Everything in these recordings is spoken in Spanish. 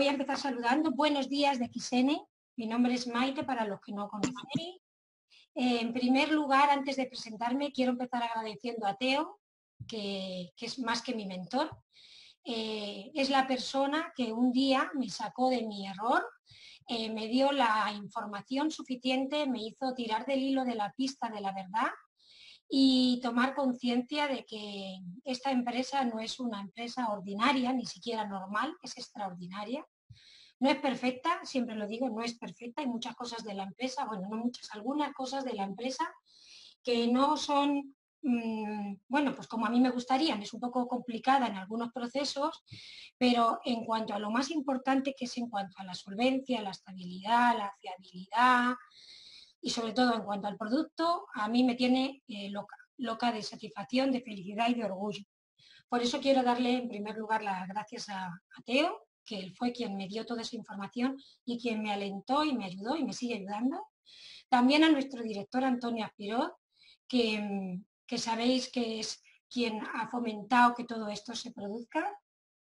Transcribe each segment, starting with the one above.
a empezar saludando. Buenos días de XN. Mi nombre es Maite, para los que no conocéis. En primer lugar, antes de presentarme, quiero empezar agradeciendo a Teo, que es más que mi mentor. Es la persona que un día me sacó de mi error, me dio la información suficiente, me hizo tirar del hilo de la pista de la verdad y tomar conciencia de que esta empresa no es una empresa ordinaria, ni siquiera normal, es extraordinaria. No es perfecta, siempre lo digo, no es perfecta. Hay muchas cosas de la empresa, bueno, no muchas, algunas cosas de la empresa que no son, bueno, pues como a mí me gustarían. Es un poco complicada en algunos procesos, pero en cuanto a lo más importante, que es en cuanto a la solvencia, la estabilidad, la fiabilidad y sobre todo en cuanto al producto, a mí me tiene loca de satisfacción, de felicidad y de orgullo. Por eso quiero darle en primer lugar las gracias a Teo, que él fue quien me dio toda esa información y quien me alentó y me ayudó y me sigue ayudando. También a nuestro director Antonio Aspiró, que sabéis que es quien ha fomentado que todo esto se produzca,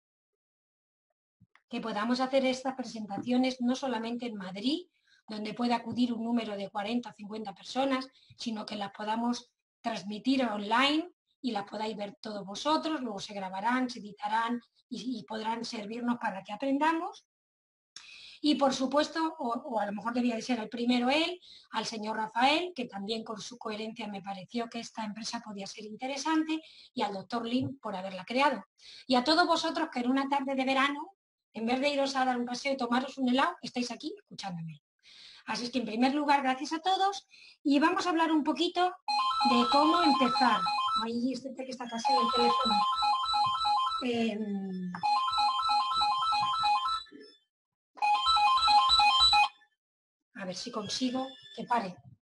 que podamos hacer estas presentaciones no solamente en Madrid, donde puede acudir un número de 40 o 50 personas, sino que las podamos transmitir online y las podáis ver todos vosotros, luego se grabarán, se editarán y podrán servirnos para que aprendamos. Y por supuesto, o a lo mejor debía de ser el primero él, al señor Rafael, que también con su coherencia me pareció que esta empresa podía ser interesante, y al doctor Lim por haberla creado. Y a todos vosotros que en una tarde de verano, en vez de iros a dar un paseo y tomaros un helado, estáis aquí escuchándome. Así es que en primer lugar, gracias a todos, y vamos a hablar un poquito de cómo empezar. Ahí que está casi el teléfono. A ver si consigo que pare.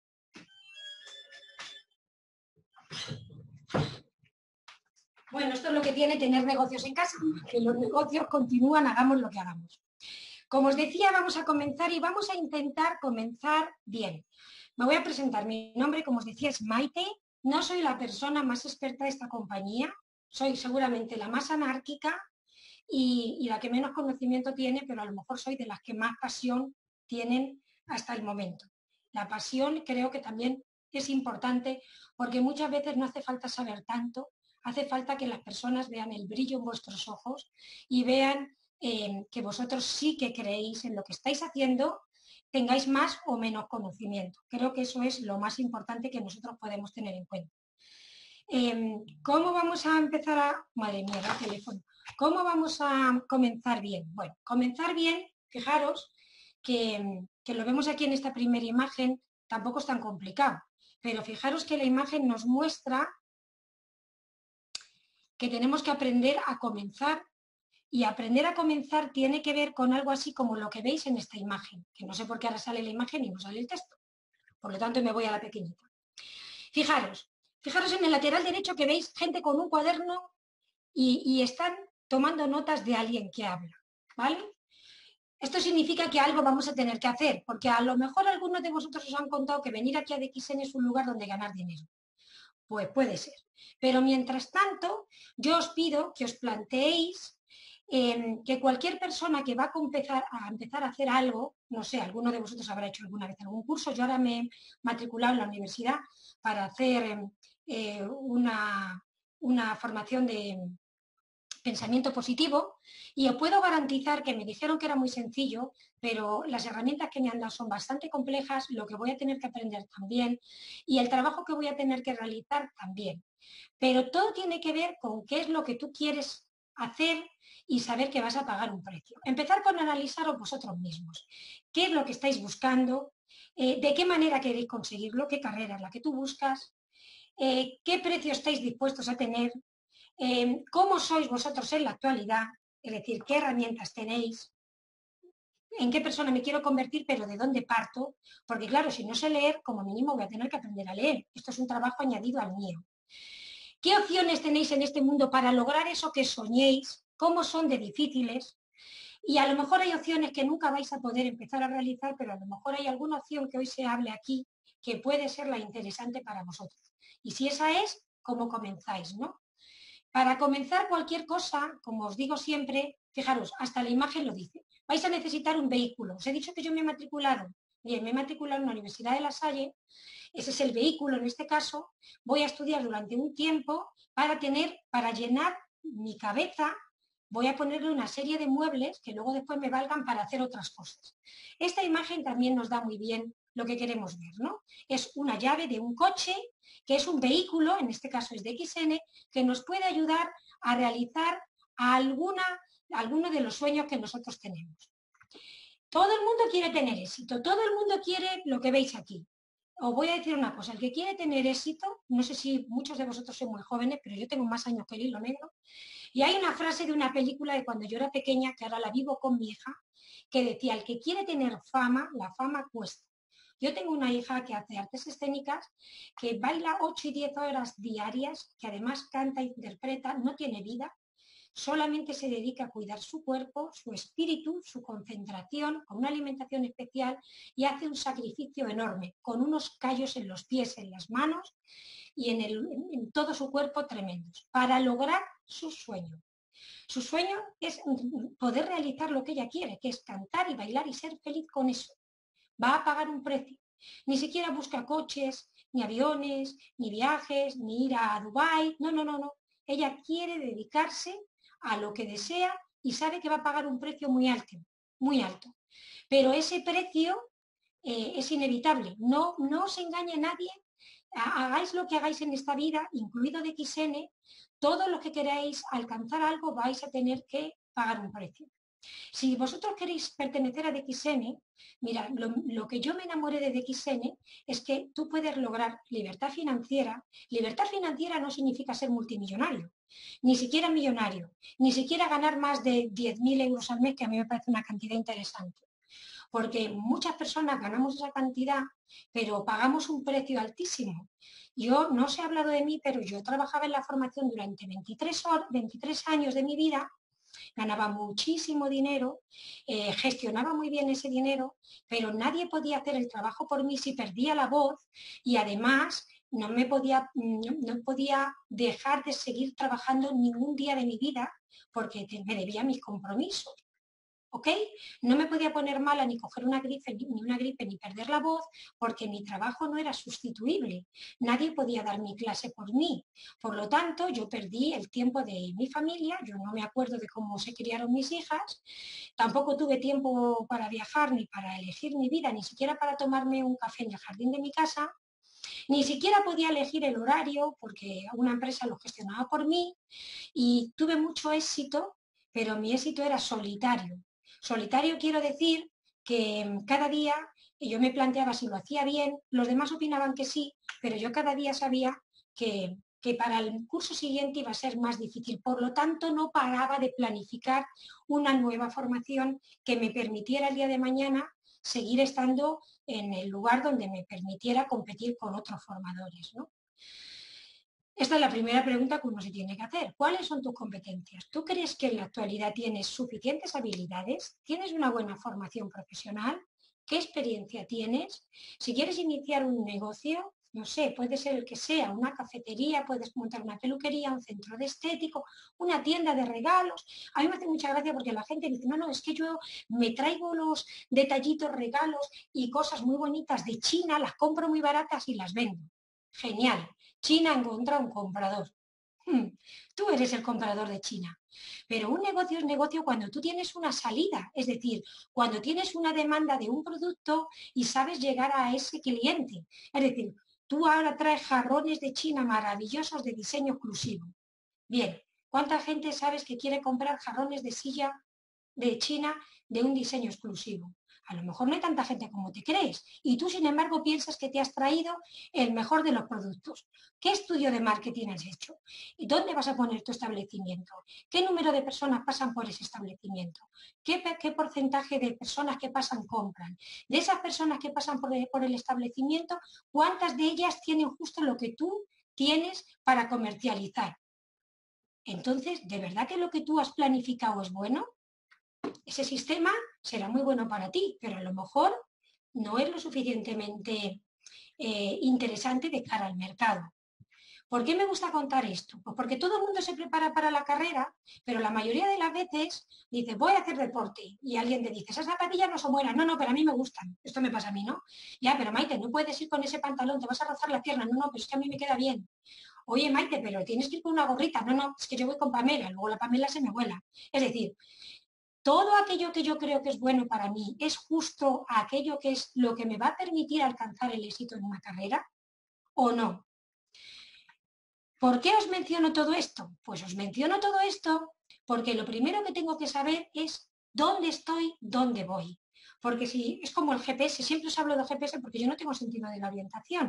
Bueno, esto es lo que tiene tener negocios en casa, que los negocios continúan, hagamos lo que hagamos. Como os decía, vamos a comenzar y vamos a intentar comenzar bien. Me voy a presentar. Mi nombre, como os decía, es Maite. No soy la persona más experta de esta compañía, soy seguramente la más anárquica y la que menos conocimiento tiene, pero a lo mejor soy de las que más pasión tienen hasta el momento. La pasión creo que también es importante, porque muchas veces no hace falta saber tanto, hace falta que las personas vean el brillo en vuestros ojos y vean que vosotros sí que creéis en lo que estáis haciendo, tengáis más o menos conocimiento. Creo que eso es lo más importante que nosotros podemos tener en cuenta. ¿Cómo vamos a empezar a...? Madre mía, el teléfono. ¿Cómo vamos a comenzar bien? Bueno, comenzar bien, fijaros que lo vemos aquí en esta primera imagen, tampoco es tan complicado, pero fijaros que la imagen nos muestra que tenemos que aprender a comenzar, y aprender a comenzar tiene que ver con algo así como lo que veis en esta imagen, que no sé por qué ahora sale la imagen y no sale el texto, por lo tanto me voy a la pequeñita. Fijaros en el lateral derecho que veis gente con un cuaderno y están tomando notas de alguien que habla, ¿vale? Esto significa que algo vamos a tener que hacer, porque a lo mejor algunos de vosotros os han contado que venir aquí a DXN es un lugar donde ganar dinero. Pues puede ser. Pero mientras tanto, yo os pido que os planteéis que cualquier persona que va a empezar a hacer algo, no sé, alguno de vosotros habrá hecho alguna vez algún curso, yo ahora me he matriculado en la universidad para hacer una formación de pensamiento positivo, y os puedo garantizar que me dijeron que era muy sencillo, pero las herramientas que me han dado son bastante complejas, lo que voy a tener que aprender también y el trabajo que voy a tener que realizar también. Pero todo tiene que ver con qué es lo que tú quieres hacer y saber que vas a pagar un precio. Empezar con analizaros vosotros mismos. ¿Qué es lo que estáis buscando? ¿De qué manera queréis conseguirlo? ¿Qué carrera es la que tú buscas? ¿Qué precio estáis dispuestos a tener? ¿Cómo sois vosotros en la actualidad? Es decir, ¿qué herramientas tenéis? ¿En qué persona me quiero convertir, pero de dónde parto? Porque claro, si no sé leer, como mínimo voy a tener que aprender a leer. Esto es un trabajo añadido al mío. ¿Qué opciones tenéis en este mundo para lograr eso que soñéis? ¿Cómo son de difíciles? Y a lo mejor hay opciones que nunca vais a poder empezar a realizar, pero a lo mejor hay alguna opción que hoy se hable aquí que puede ser la interesante para vosotros. Y si esa es, ¿cómo comenzáis, no? Para comenzar cualquier cosa, como os digo siempre, Fijaros, hasta la imagen lo dice. Vais a necesitar un vehículo. Os he dicho que yo me he matriculado. Bien, me he matriculado en la Universidad de La Salle. Ese es el vehículo en este caso. Voy a estudiar durante un tiempo para llenar mi cabeza. Voy a ponerle una serie de muebles que luego después me valgan para hacer otras cosas. Esta imagen también nos da muy bien lo que queremos ver, ¿no? Es una llave de un coche, que es un vehículo, en este caso es de XN, que nos puede ayudar a realizar alguno de los sueños que nosotros tenemos. Todo el mundo quiere tener éxito, todo el mundo quiere lo que veis aquí. Os voy a decir una cosa, el que quiere tener éxito, no sé si muchos de vosotros sois muy jóvenes, pero yo tengo más años que el hilo negro, y hay una frase de una película de cuando yo era pequeña, que ahora la vivo con mi hija, que decía, el que quiere tener fama, la fama cuesta. Yo tengo una hija que hace artes escénicas, que baila 8 y 10 horas diarias, que además canta e interpreta, no tiene vida, solamente se dedica a cuidar su cuerpo, su espíritu, su concentración, con una alimentación especial y hace un sacrificio enorme, con unos callos en los pies, en las manos y en todo su cuerpo tremendos, para lograr su sueño. Su sueño es poder realizar lo que ella quiere, que es cantar y bailar y ser feliz con eso. Va a pagar un precio. Ni siquiera busca coches, ni aviones, ni viajes, ni ir a Dubái. No, no, no, no. Ella quiere dedicarse a lo que desea y sabe que va a pagar un precio muy alto, muy alto. Pero ese precio es inevitable. No, no os engañe nadie. Hagáis lo que hagáis en esta vida, incluido de XN, todo lo que queráis alcanzar algo vais a tener que pagar un precio. Si vosotros queréis pertenecer a DXN, mira, lo que yo me enamoré de DXN es que tú puedes lograr libertad financiera. Libertad financiera no significa ser multimillonario, ni siquiera millonario, ni siquiera ganar más de 10.000 euros al mes, que a mí me parece una cantidad interesante. Porque muchas personas ganamos esa cantidad, pero pagamos un precio altísimo. Yo, no se ha hablado de mí, pero yo trabajaba en la formación durante 23 años de mi vida, ganaba muchísimo dinero, gestionaba muy bien ese dinero, pero nadie podía hacer el trabajo por mí si perdía la voz y además no podía dejar de seguir trabajando ningún día de mi vida porque me debía mis compromisos. ¿Ok? No me podía poner mala ni coger una gripe ni perder la voz porque mi trabajo no era sustituible. Nadie podía dar mi clase por mí. Por lo tanto, yo perdí el tiempo de mi familia, yo no me acuerdo de cómo se criaron mis hijas, tampoco tuve tiempo para viajar ni para elegir mi vida, ni siquiera para tomarme un café en el jardín de mi casa. Ni siquiera podía elegir el horario porque una empresa lo gestionaba por mí y tuve mucho éxito, pero mi éxito era solitario. Solitario quiero decir que cada día yo me planteaba si lo hacía bien, los demás opinaban que sí, pero yo cada día sabía que para el curso siguiente iba a ser más difícil. Por lo tanto, no paraba de planificar una nueva formación que me permitiera el día de mañana seguir estando en el lugar donde me permitiera competir con otros formadores, ¿no? Esta es la primera pregunta que uno se tiene que hacer. ¿Cuáles son tus competencias? ¿Tú crees que en la actualidad tienes suficientes habilidades? ¿Tienes una buena formación profesional? ¿Qué experiencia tienes? Si quieres iniciar un negocio, no sé, puede ser el que sea, una cafetería, puedes montar una peluquería, un centro de estético, una tienda de regalos. A mí me hace mucha gracia porque la gente dice, no, no, es que yo me traigo los detallitos, regalos y cosas muy bonitas de China, las compro muy baratas y las vendo. Genial. China encuentra un comprador. Tú eres el comprador de China. Pero un negocio es negocio cuando tú tienes una salida, es decir, cuando tienes una demanda de un producto y sabes llegar a ese cliente. Es decir, tú ahora traes jarrones de China maravillosos de diseño exclusivo. Bien, ¿cuánta gente sabes que quiere comprar jarrones de silla de China de un diseño exclusivo? A lo mejor no hay tanta gente como te crees y tú, sin embargo, piensas que te has traído el mejor de los productos. ¿Qué estudio de marketing has hecho? ¿Y dónde vas a poner tu establecimiento? ¿Qué número de personas pasan por ese establecimiento? ¿Qué porcentaje de personas que pasan compran? De esas personas que pasan por el establecimiento, ¿cuántas de ellas tienen justo lo que tú tienes para comercializar? Entonces, ¿de verdad que lo que tú has planificado es bueno? Ese sistema será muy bueno para ti, pero a lo mejor no es lo suficientemente interesante de cara al mercado. ¿Por qué me gusta contar esto? Pues porque todo el mundo se prepara para la carrera, pero la mayoría de las veces dice, voy a hacer deporte. Y alguien te dice, esas zapatillas no son buenas. No, no, pero a mí me gustan. Esto me pasa a mí, ¿no? Ya, pero Maite, no puedes ir con ese pantalón, te vas a rozar la pierna. No, no, pero es que a mí me queda bien. Oye, Maite, pero tienes que ir con una gorrita. No, no, es que yo voy con Pamela, luego la Pamela se me vuela. Es decir, todo aquello que yo creo que es bueno para mí es justo aquello que es lo que me va a permitir alcanzar el éxito en una carrera o no. ¿Por qué os menciono todo esto? Pues os menciono todo esto porque lo primero que tengo que saber es dónde estoy, dónde voy. Porque si es como el GPS, siempre os hablo de GPS porque yo no tengo sentido de la orientación.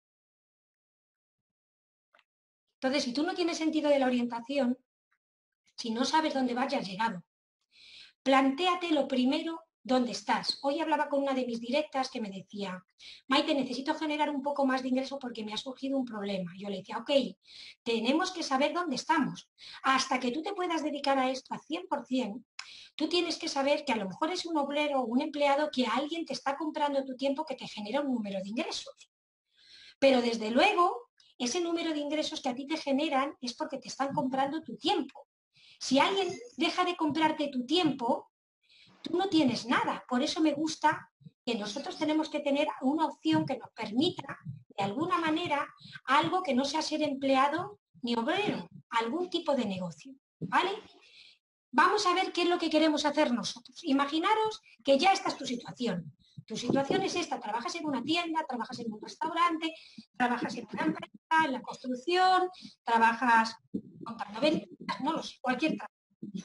Entonces, si tú no tienes sentido de la orientación, si no sabes dónde vas, ya has llegado. Plantéate lo primero dónde estás. Hoy hablaba con una de mis directas que me decía, Maite, necesito generar un poco más de ingreso porque me ha surgido un problema. Yo le decía, ok, tenemos que saber dónde estamos. Hasta que tú te puedas dedicar a esto a 100%, tú tienes que saber que a lo mejor es un obrero o un empleado que alguien te está comprando tu tiempo que te genera un número de ingresos. Pero desde luego, ese número de ingresos que a ti te generan es porque te están comprando tu tiempo. Si alguien deja de comprarte tu tiempo, tú no tienes nada. Por eso me gusta que nosotros tenemos que tener una opción que nos permita, de alguna manera, algo que no sea ser empleado ni obrero, algún tipo de negocio. ¿Vale? Vamos a ver qué es lo que queremos hacer nosotros. Imaginaros que ya esta es tu situación. Tu situación es esta, trabajas en una tienda, trabajas en un restaurante, trabajas en una empresa, en la construcción, trabajas contando ventas, no lo sé, cualquier trabajo.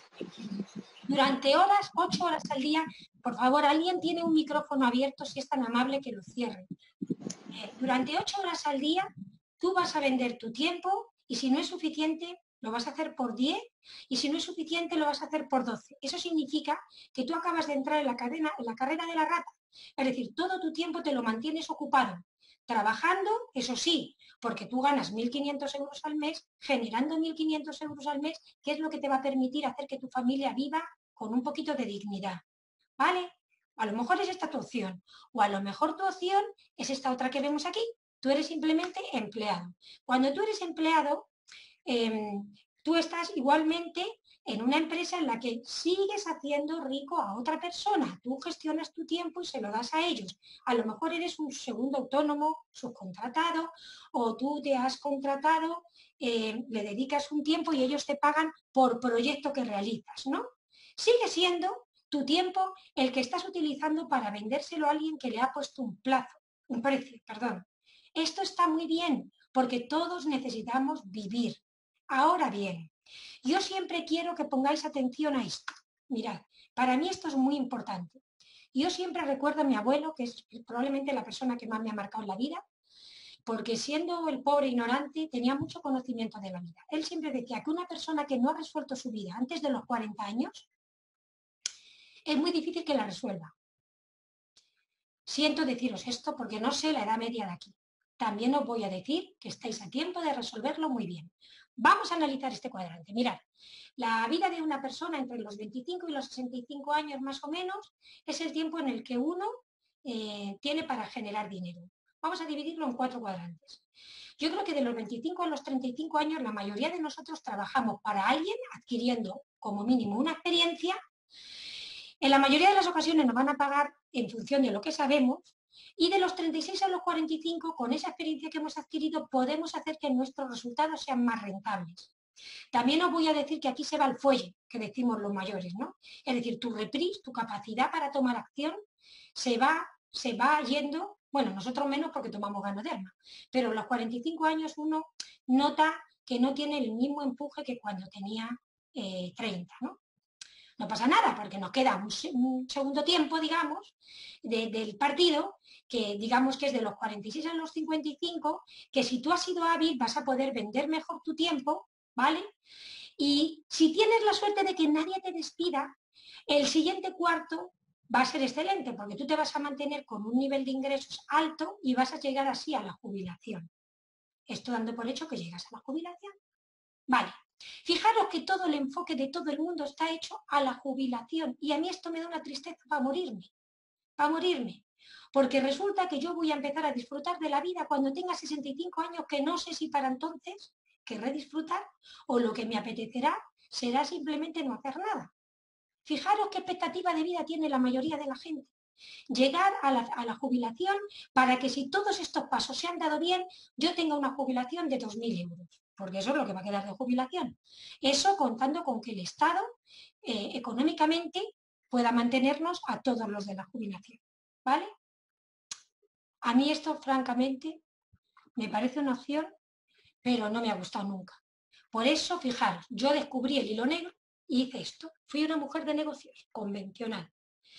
Durante horas, 8 horas al día, por favor, alguien tiene un micrófono abierto, si es tan amable que lo cierre. Durante 8 horas al día, tú vas a vender tu tiempo y si no es suficiente, lo vas a hacer por 10 y si no es suficiente, lo vas a hacer por 12. Eso significa que tú acabas de entrar en la carrera de la rata. Es decir, todo tu tiempo te lo mantienes ocupado, trabajando, eso sí, porque tú ganas 1.500 euros al mes, generando 1.500 euros al mes, que es lo que te va a permitir hacer que tu familia viva con un poquito de dignidad. ¿Vale? A lo mejor es esta tu opción, o a lo mejor tu opción es esta otra que vemos aquí. Tú eres simplemente empleado. Cuando tú eres empleado, tú estás igualmente en una empresa en la que sigues haciendo rico a otra persona. Tú gestionas tu tiempo y se lo das a ellos. A lo mejor eres un segundo autónomo, subcontratado, o tú te has contratado, le dedicas un tiempo y ellos te pagan por proyecto que realizas, ¿no? Sigue siendo tu tiempo el que estás utilizando para vendérselo a alguien que le ha puesto un precio, perdón. Esto está muy bien, porque todos necesitamos vivir. Ahora bien, yo siempre quiero que pongáis atención a esto. Mirad, para mí esto es muy importante. Yo siempre recuerdo a mi abuelo, que es probablemente la persona que más me ha marcado en la vida, porque siendo el pobre ignorante tenía mucho conocimiento de la vida. Él siempre decía que una persona que no ha resuelto su vida antes de los 40 años, es muy difícil que la resuelva. Siento deciros esto porque no sé la edad media de aquí. También os voy a decir que estáis a tiempo de resolverlo muy bien. Vamos a analizar este cuadrante. Mirad, la vida de una persona entre los 25 y los 65 años más o menos es el tiempo en el que uno tiene para generar dinero. Vamos a dividirlo en 4 cuadrantes. Yo creo que de los 25 a los 35 años la mayoría de nosotros trabajamos para alguien adquiriendo como mínimo una experiencia. En la mayoría de las ocasiones nos van a pagar en función de lo que sabemos y de los 36 a los 45, con esa experiencia que hemos adquirido, podemos hacer que nuestros resultados sean más rentables. También os voy a decir que aquí se va el fuelle, que decimos los mayores, ¿no? Es decir, tu reprise, tu capacidad para tomar acción, se va yendo, bueno, nosotros menos porque tomamos ganoderma, pero a los 45 años uno nota que no tiene el mismo empuje que cuando tenía 30, ¿no? No pasa nada, porque nos queda un segundo tiempo, digamos, del partido, que digamos que es de los 46 a los 55, que si tú has sido hábil vas a poder vender mejor tu tiempo, ¿vale? Y si tienes la suerte de que nadie te despida, el siguiente cuarto va a ser excelente, porque tú te vas a mantener con un nivel de ingresos alto y vas a llegar así a la jubilación. Esto dando por hecho que llegas a la jubilación. Vale. Fijaros que todo el enfoque de todo el mundo está hecho a la jubilación y a mí esto me da una tristeza para morirme, Porque resulta que yo voy a empezar a disfrutar de la vida cuando tenga 65 años, que no sé si para entonces querré disfrutar o lo que me apetecerá será simplemente no hacer nada. Fijaros qué expectativa de vida tiene la mayoría de la gente. Llegar a la jubilación para que si todos estos pasos se han dado bien, yo tenga una jubilación de 2.000 euros, porque eso es lo que va a quedar de jubilación. Eso contando con que el Estado económicamente pueda mantenernos a todos los de la jubilación. ¿Vale? A mí esto, francamente, me parece una opción, pero no me ha gustado nunca. Por eso, fijaros, yo descubrí el hilo negro y hice esto. Fui una mujer de negocios, convencional.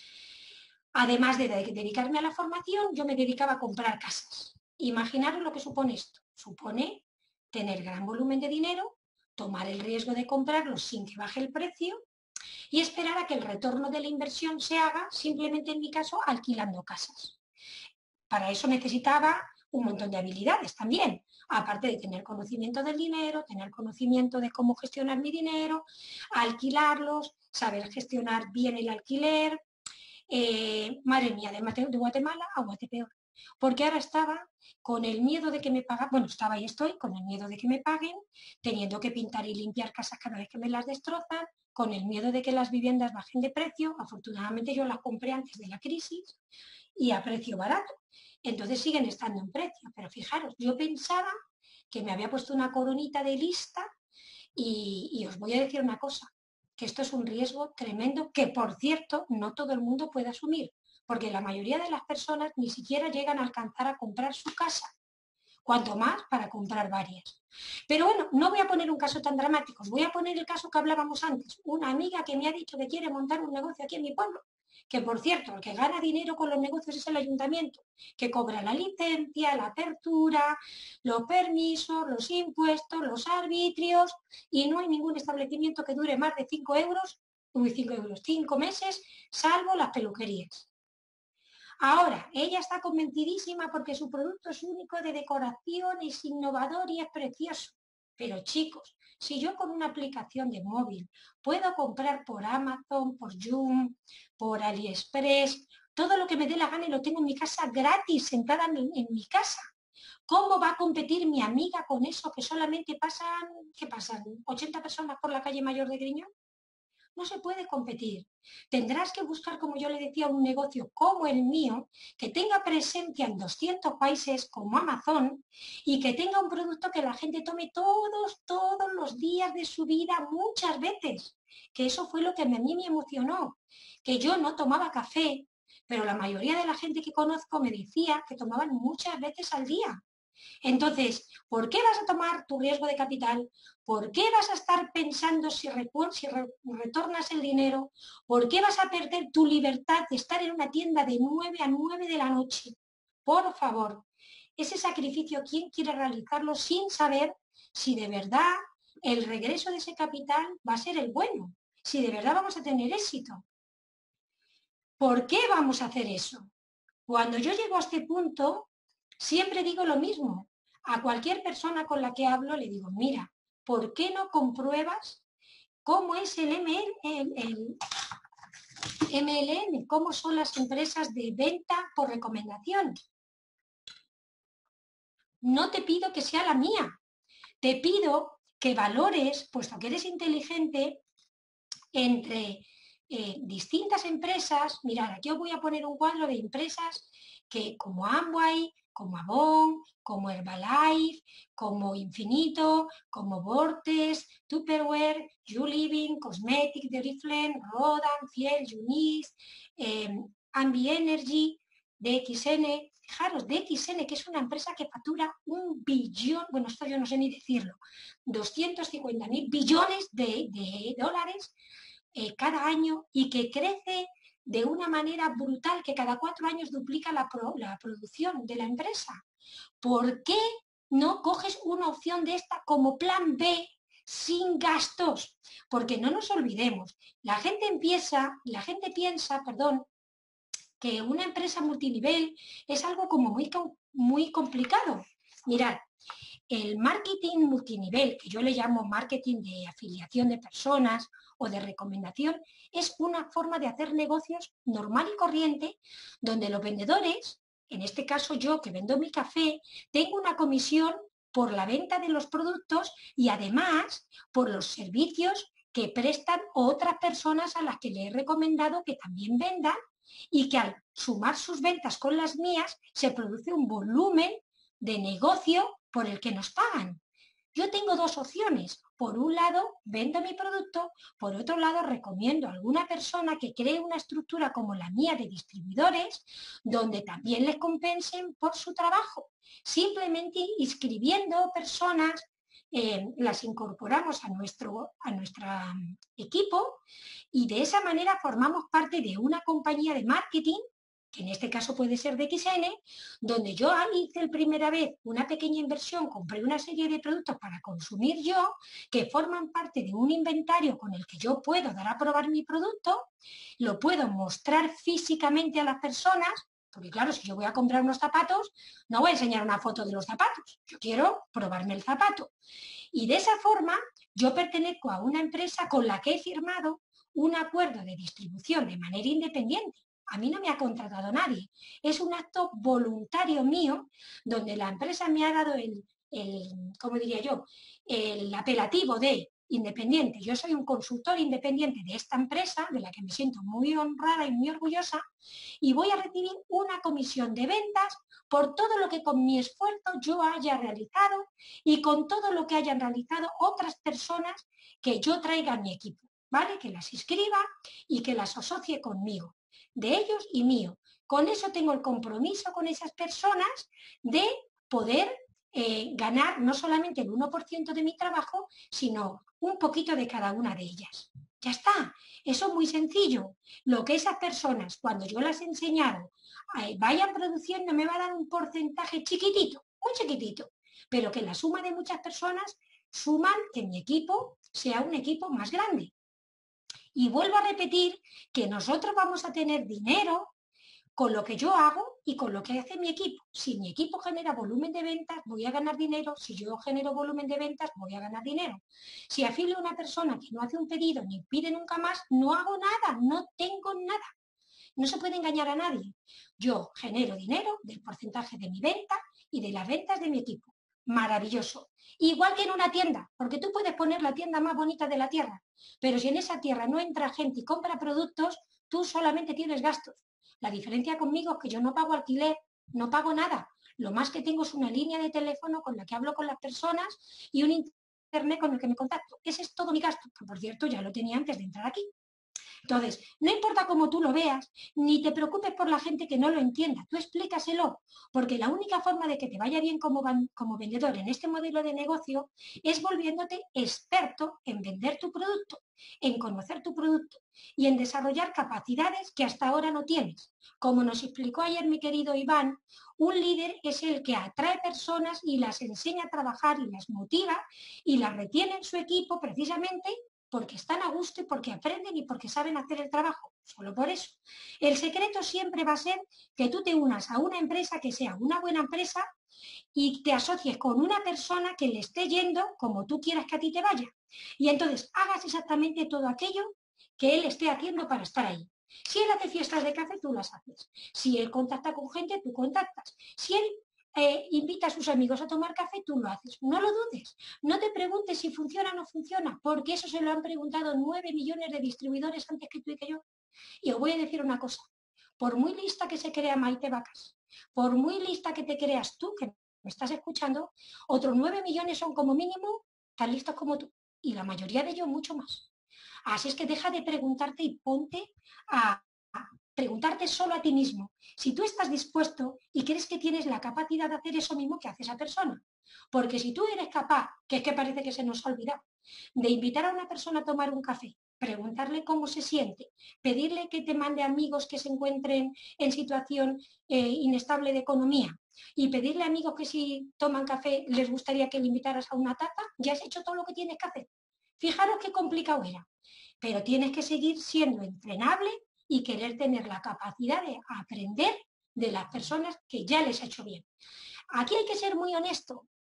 Además de dedicarme a la formación, yo me dedicaba a comprar casas. Imaginaros lo que supone esto. Supone tener gran volumen de dinero, tomar el riesgo de comprarlo sin que baje el precio y esperar a que el retorno de la inversión se haga, simplemente en mi caso, alquilando casas. Para eso necesitaba un montón de habilidades también, aparte de tener conocimiento del dinero, tener conocimiento de cómo gestionar mi dinero, alquilarlos, saber gestionar bien el alquiler. Madre mía, de Guatemala a Guatepeor. Porque ahora estaba con el miedo de que me paguen, bueno, estaba y estoy con el miedo de que me paguen, teniendo que pintar y limpiar casas cada vez que me las destrozan, con el miedo de que las viviendas bajen de precio. Afortunadamente yo las compré antes de la crisis y a precio barato. Entonces siguen estando en precio. Pero fijaros, yo pensaba que me había puesto una coronita de lista y os voy a decir una cosa, que esto es un riesgo tremendo que, por cierto, no todo el mundo puede asumir, porque la mayoría de las personas ni siquiera llegan a alcanzar a comprar su casa, cuanto más para comprar varias. Pero bueno, no voy a poner un caso tan dramático, os voy a poner el caso que hablábamos antes. Una amiga que me ha dicho que quiere montar un negocio aquí en mi pueblo, que por cierto, el que gana dinero con los negocios es el ayuntamiento, que cobra la licencia, la apertura, los permisos, los impuestos, los arbitrios, y no hay ningún establecimiento que dure más de 5 euros, 5 meses, salvo las peluquerías. Ahora, ella está convencidísima porque su producto es único de decoración, es innovador y es precioso. Pero chicos, si yo con una aplicación de móvil puedo comprar por Amazon, por Joom, por AliExpress, todo lo que me dé la gana y lo tengo en mi casa gratis, sentada en mi casa, ¿cómo va a competir mi amiga con eso que solamente pasan, ¿qué pasan? ¿80 personas por la calle Mayor de Griñón? No se puede competir. Tendrás que buscar, como yo le decía, un negocio como el mío, que tenga presencia en 200 países como Amazon y que tenga un producto que la gente tome todos los días de su vida, muchas veces. Que eso fue lo que a mí me emocionó, que yo no tomaba café, pero la mayoría de la gente que conozco me decía que tomaban muchas veces al día. Entonces, ¿por qué vas a tomar tu riesgo de capital? ¿Por qué vas a estar pensando si retornas el dinero? ¿Por qué vas a perder tu libertad de estar en una tienda de 9 a 9 de la noche? Por favor, ese sacrificio, ¿quién quiere realizarlo sin saber si de verdad el regreso de ese capital va a ser el bueno? Si de verdad vamos a tener éxito. ¿Por qué vamos a hacer eso? Cuando yo llego a este punto, siempre digo lo mismo. A cualquier persona con la que hablo le digo, mira, ¿por qué no compruebas cómo es el MLM? ¿Cómo son las empresas de venta por recomendación? No te pido que sea la mía. Te pido que valores, puesto que eres inteligente, entre distintas empresas. Mirad, aquí os voy a poner un cuadro de empresas que como Amway, como Avon, como Herbalife, como Infinito, como Vortex, Tupperware, YouLiving, Cosmetic, Oriflame, Rodan, Fiel, Unis, Ambi Energy, DXN. Fijaros, DXN, que es una empresa que factura 1 billón, bueno, esto yo no sé ni decirlo, 250.000 billones de dólares cada año y que crece de una manera brutal, que cada 4 años duplica la producción de la empresa. ¿Por qué no coges una opción de esta como plan B sin gastos? Porque no nos olvidemos, la gente piensa, que una empresa multinivel es algo como muy complicado. Mirad, el marketing multinivel, que yo le llamo marketing de afiliación de personas o de recomendación, es una forma de hacer negocios normal y corriente, donde los vendedores, en este caso yo que vendo mi café, tengo una comisión por la venta de los productos y además por los servicios que prestan otras personas a las que le he recomendado que también vendan, y que al sumar sus ventas con las mías se produce un volumen de negocio por el que nos pagan. Yo tengo dos opciones. Por un lado, vendo mi producto, por otro lado, recomiendo a alguna persona que cree una estructura como la mía de distribuidores, donde también les compensen por su trabajo. Simplemente inscribiendo personas, las incorporamos a nuestro equipo, y de esa manera formamos parte de una compañía de marketing, que en este caso puede ser de XN, donde yo hice la primera vez una pequeña inversión, compré una serie de productos para consumir yo, que forman parte de un inventario con el que yo puedo dar a probar mi producto, lo puedo mostrar físicamente a las personas, porque claro, si yo voy a comprar unos zapatos, no voy a enseñar una foto de los zapatos, yo quiero probarme el zapato. Y de esa forma yo pertenezco a una empresa con la que he firmado un acuerdo de distribución de manera independiente. A mí no me ha contratado nadie. Es un acto voluntario mío, donde la empresa me ha dado ¿cómo diría yo?, el apelativo de independiente. Yo soy un consultor independiente de esta empresa, de la que me siento muy honrada y muy orgullosa, y voy a recibir una comisión de ventas por todo lo que con mi esfuerzo yo haya realizado y con todo lo que hayan realizado otras personas que yo traiga a mi equipo, ¿vale? Que las inscriba y que las asocie conmigo, de ellos y mío. Con eso tengo el compromiso con esas personas de poder ganar no solamente el 1% de mi trabajo, sino un poquito de cada una de ellas. Ya está, eso es muy sencillo. Lo que esas personas, cuando yo las he enseñado, vayan produciendo, me va a dar un porcentaje chiquitito, muy chiquitito, pero que la suma de muchas personas suman que mi equipo sea un equipo más grande. Y vuelvo a repetir que nosotros vamos a tener dinero con lo que yo hago y con lo que hace mi equipo. Si mi equipo genera volumen de ventas, voy a ganar dinero. Si yo genero volumen de ventas, voy a ganar dinero. Si afilio a una persona que no hace un pedido ni pide nunca más, no hago nada, no tengo nada. No se puede engañar a nadie. Yo genero dinero del porcentaje de mi venta y de las ventas de mi equipo. Maravilloso. Igual que en una tienda, porque tú puedes poner la tienda más bonita de la tierra, pero si en esa tierra no entra gente y compra productos, tú solamente tienes gastos. La diferencia conmigo es que yo no pago alquiler, no pago nada. Lo más que tengo es una línea de teléfono con la que hablo con las personas y un internet con el que me contacto. Ese es todo mi gasto, que por cierto ya lo tenía antes de entrar aquí. Entonces, no importa cómo tú lo veas, ni te preocupes por la gente que no lo entienda, tú explícaselo, porque la única forma de que te vaya bien como vendedor en este modelo de negocio es volviéndote experto en vender tu producto, en conocer tu producto y en desarrollar capacidades que hasta ahora no tienes. Como nos explicó ayer mi querido Iván, un líder es el que atrae personas y las enseña a trabajar y las motiva y las retiene en su equipo precisamente porque están a gusto y porque aprenden y porque saben hacer el trabajo, solo por eso. El secreto siempre va a ser que tú te unas a una empresa que sea una buena empresa y te asocies con una persona que le esté yendo como tú quieras que a ti te vaya. Y entonces hagas exactamente todo aquello que él esté haciendo para estar ahí. Si él hace fiestas de café, tú las haces. Si él contacta con gente, tú contactas. Si él invita a sus amigos a tomar café, tú lo haces. No lo dudes. No te preguntes si funciona o no funciona, porque eso se lo han preguntado 9 millones de distribuidores antes que tú y que yo. Y os voy a decir una cosa. Por muy lista que se crea Maite Vacas, por muy lista que te creas tú, que me estás escuchando, otros 9 millones son como mínimo tan listos como tú. Y la mayoría de ellos mucho más. Así es que deja de preguntarte y ponte a preguntarte solo a ti mismo si tú estás dispuesto y crees que tienes la capacidad de hacer eso mismo que hace esa persona. Porque si tú eres capaz, que es que parece que se nos ha olvidado, de invitar a una persona a tomar un café, preguntarle cómo se siente, pedirle que te mande amigos que se encuentren en situación inestable de economía y pedirle a amigos que si toman café les gustaría que le invitaras a una taza, ya has hecho todo lo que tienes que hacer. Fijaros qué complicado era, pero tienes que seguir siendo entrenable y querer tener la capacidad de aprender de las personas que ya les ha hecho bien. Aquí hay que ser muy honesto.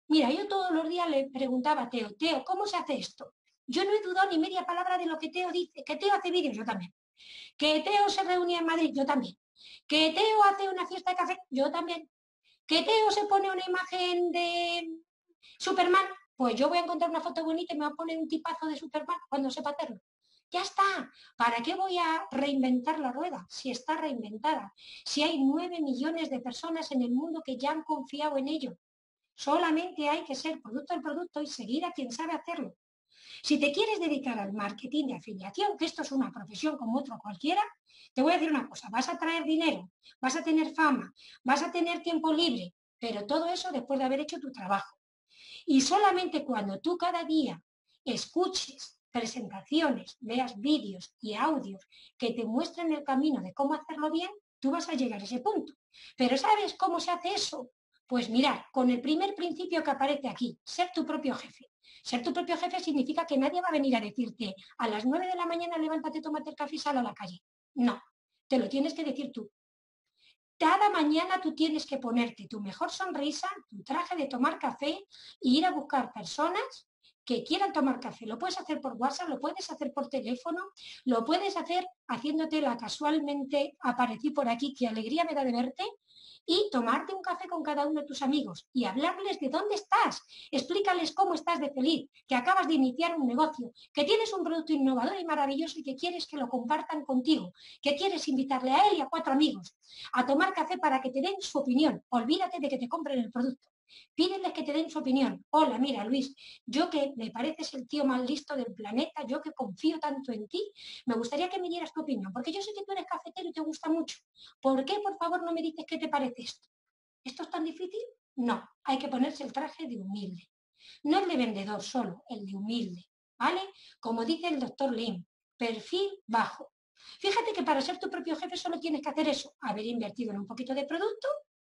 Mira, yo todos los días le preguntaba a Teo, Teo, ¿cómo se hace esto? Yo no he dudado ni media palabra de lo que Teo dice, que Teo hace vídeos, yo también. Que Teo se reunía en Madrid, yo también. Que Teo hace una fiesta de café, yo también. Que Teo se pone una imagen de Superman, pues yo voy a encontrar una foto bonita y me va a poner un tipazo de Superman cuando sepa hacerlo. Ya está. ¿Para qué voy a reinventar la rueda si está reinventada? Si hay 9 millones de personas en el mundo que ya han confiado en ello. Solamente hay que ser producto del producto y seguir a quien sabe hacerlo. Si te quieres dedicar al marketing de afiliación, que esto es una profesión como otro cualquiera, te voy a decir una cosa, vas a traer dinero, vas a tener fama, vas a tener tiempo libre, pero todo eso después de haber hecho tu trabajo. Y solamente cuando tú cada día escuches presentaciones, veas vídeos y audios que te muestren el camino de cómo hacerlo bien, tú vas a llegar a ese punto. Pero ¿sabes cómo se hace eso? Pues mirar, con el primer principio que aparece aquí, ser tu propio jefe. Ser tu propio jefe significa que nadie va a venir a decirte a las 9 de la mañana levántate, tómate el café y sal a la calle. No, te lo tienes que decir tú. Cada mañana tú tienes que ponerte tu mejor sonrisa, tu traje de tomar café e ir a buscar personas que quieran tomar café. Lo puedes hacer por WhatsApp, lo puedes hacer por teléfono, lo puedes hacer haciéndote la casualmente aparecí por aquí, qué alegría me da de verte, y tomarte un café con cada uno de tus amigos y hablarles de dónde estás, explícales cómo estás de feliz, que acabas de iniciar un negocio, que tienes un producto innovador y maravilloso y que quieres que lo compartan contigo, que quieres invitarle a él y a 4 amigos a tomar café para que te den su opinión. Olvídate de que te compren el producto. Pídeles que te den su opinión. Hola, mira, Luis, yo que me pareces el tío más listo del planeta, yo que confío tanto en ti, me gustaría que me dieras tu opinión, porque yo sé que tú eres cafetero y te gusta mucho. ¿Por qué, por favor, no me dices qué te parece esto? ¿Esto es tan difícil? No, hay que ponerse el traje de humilde. No el de vendedor solo, el de humilde, ¿vale? Como dice el doctor Lim, perfil bajo. Fíjate que para ser tu propio jefe solo tienes que hacer eso, haber invertido en un poquito de producto,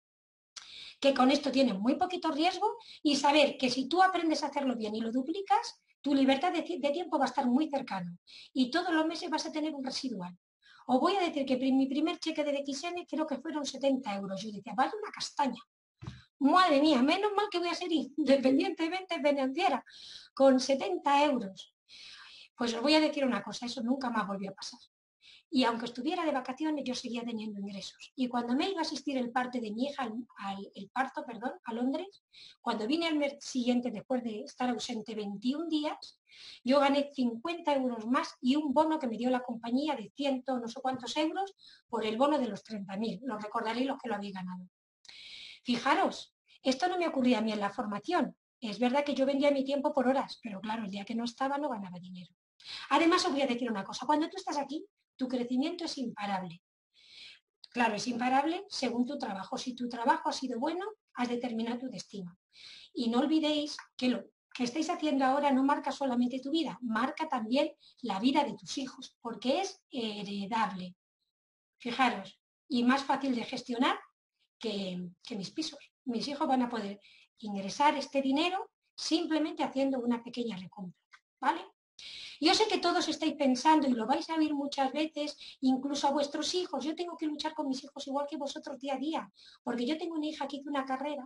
que con esto tienes muy poquito riesgo y saber que si tú aprendes a hacerlo bien y lo duplicas, tu libertad de tiempo va a estar muy cercano y todos los meses vas a tener un residual. Os voy a decir que mi primer cheque de DXN creo que fueron 70 euros. Yo decía, vale una castaña. Madre mía, menos mal que voy a ser independientemente financiera con 70 euros. Pues os voy a decir una cosa, eso nunca más volvió a pasar. Y aunque estuviera de vacaciones, yo seguía teniendo ingresos. Y cuando me iba a asistir el parto de mi hija, el parto, perdón, a Londres, cuando vine al mes siguiente, después de estar ausente 21 días, yo gané 50 euros más y un bono que me dio la compañía de 100 no sé cuántos euros por el bono de los 30.000. Lo recordaréis los que lo habéis ganado. Fijaros, esto no me ocurría a mí en la formación. Es verdad que yo vendía mi tiempo por horas, pero claro, el día que no estaba no ganaba dinero. Además, os voy a decir una cosa, cuando tú estás aquí, tu crecimiento es imparable. Claro, es imparable según tu trabajo. Si tu trabajo ha sido bueno, has determinado tu destino. Y no olvidéis que lo que estáis haciendo ahora no marca solamente tu vida, marca también la vida de tus hijos, porque es heredable. Fijaros, y más fácil de gestionar que mis pisos. Mis hijos van a poder ingresar este dinero simplemente haciendo una pequeña recompra, ¿vale? Yo sé que todos estáis pensando, y lo vais a oír muchas veces, incluso a vuestros hijos, yo tengo que luchar con mis hijos igual que vosotros día a día, porque yo tengo una hija que hizo una carrera,